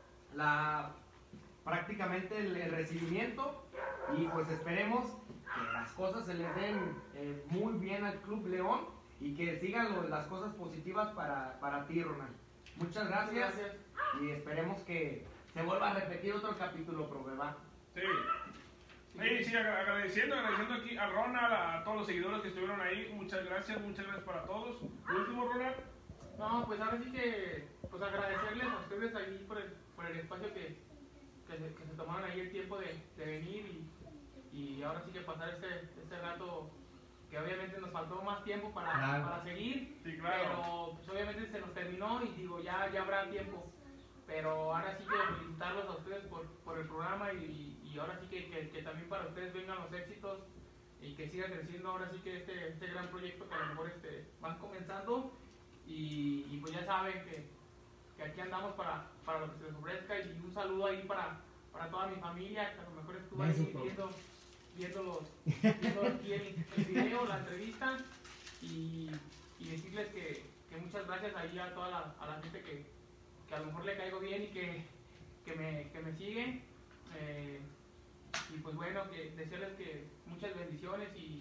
S2: prácticamente el recibimiento, y pues esperemos que las cosas se les den muy bien al Club León y que sigan las cosas positivas para ti, Ronald. Muchas gracias, y esperemos que se vuelva a repetir otro capítulo, profe, ¿va?
S3: sí. Sí, agradeciendo aquí a Ronald, a todos los seguidores que estuvieron ahí. Muchas gracias para todos. Último, Ronald.
S4: No, pues ahora sí que pues agradecerles a ustedes ahí por el espacio que se tomaron ahí el tiempo de venir y ahora sí que pasar este rato que obviamente nos faltó más tiempo para seguir,
S3: Sí, claro.
S4: pero pues obviamente se nos terminó y digo, ya habrá tiempo. Pero ahora sí que felicitarlos a ustedes por el programa y ahora sí que también para ustedes vengan los éxitos y que siga creciendo ahora sí que este gran proyecto que a lo mejor van comenzando y pues ya saben que aquí andamos para lo que se les ofrezca, y un saludo ahí para toda mi familia que a lo mejor estuvo ahí viendo aquí el video, la entrevista, y decirles que muchas gracias ahí a toda la gente que a lo mejor le caigo bien y que me sigue, y pues bueno, que desearles que muchas bendiciones y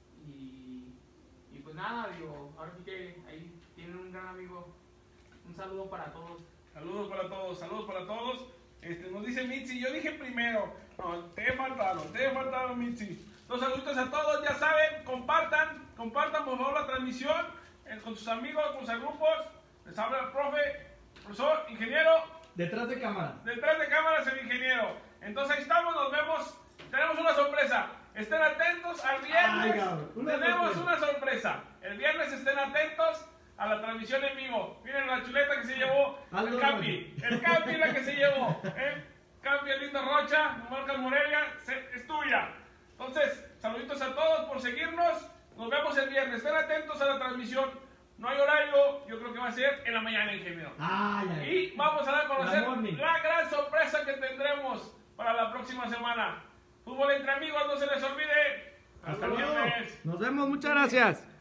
S4: pues nada, digo, ahora sí que ahí tienen un gran amigo. Un saludo para todos.
S3: Saludos para todos. Nos dice Mitzi, yo dije primero. No, te faltaron Mitzi. Los saluditos a todos, ya saben, compartan por favor la transmisión con sus amigos, con sus grupos. Les habla el profesor, ingeniero.
S2: Detrás de cámara.
S3: Detrás de cámaras el ingeniero. Entonces ahí estamos, nos vemos. Tenemos una sorpresa. Estén atentos al viernes. Tenemos una sorpresa. El viernes estén atentos a la transmisión en vivo. Miren la chuleta que se llevó el Capi. El Capi es la que se llevó. Capi, el lindo Rocha, Marcas Morelia, es tuya. Entonces, saluditos a todos por seguirnos. Nos vemos el viernes. Estén atentos a la transmisión. No hay horario, yo creo que va a ser en la mañana, ingeniero. Y vamos a dar a conocer la gran sorpresa que tendremos para la próxima semana. Fútbol entre amigos, no se les olvide. Hasta el viernes.
S2: Nos vemos, muchas gracias.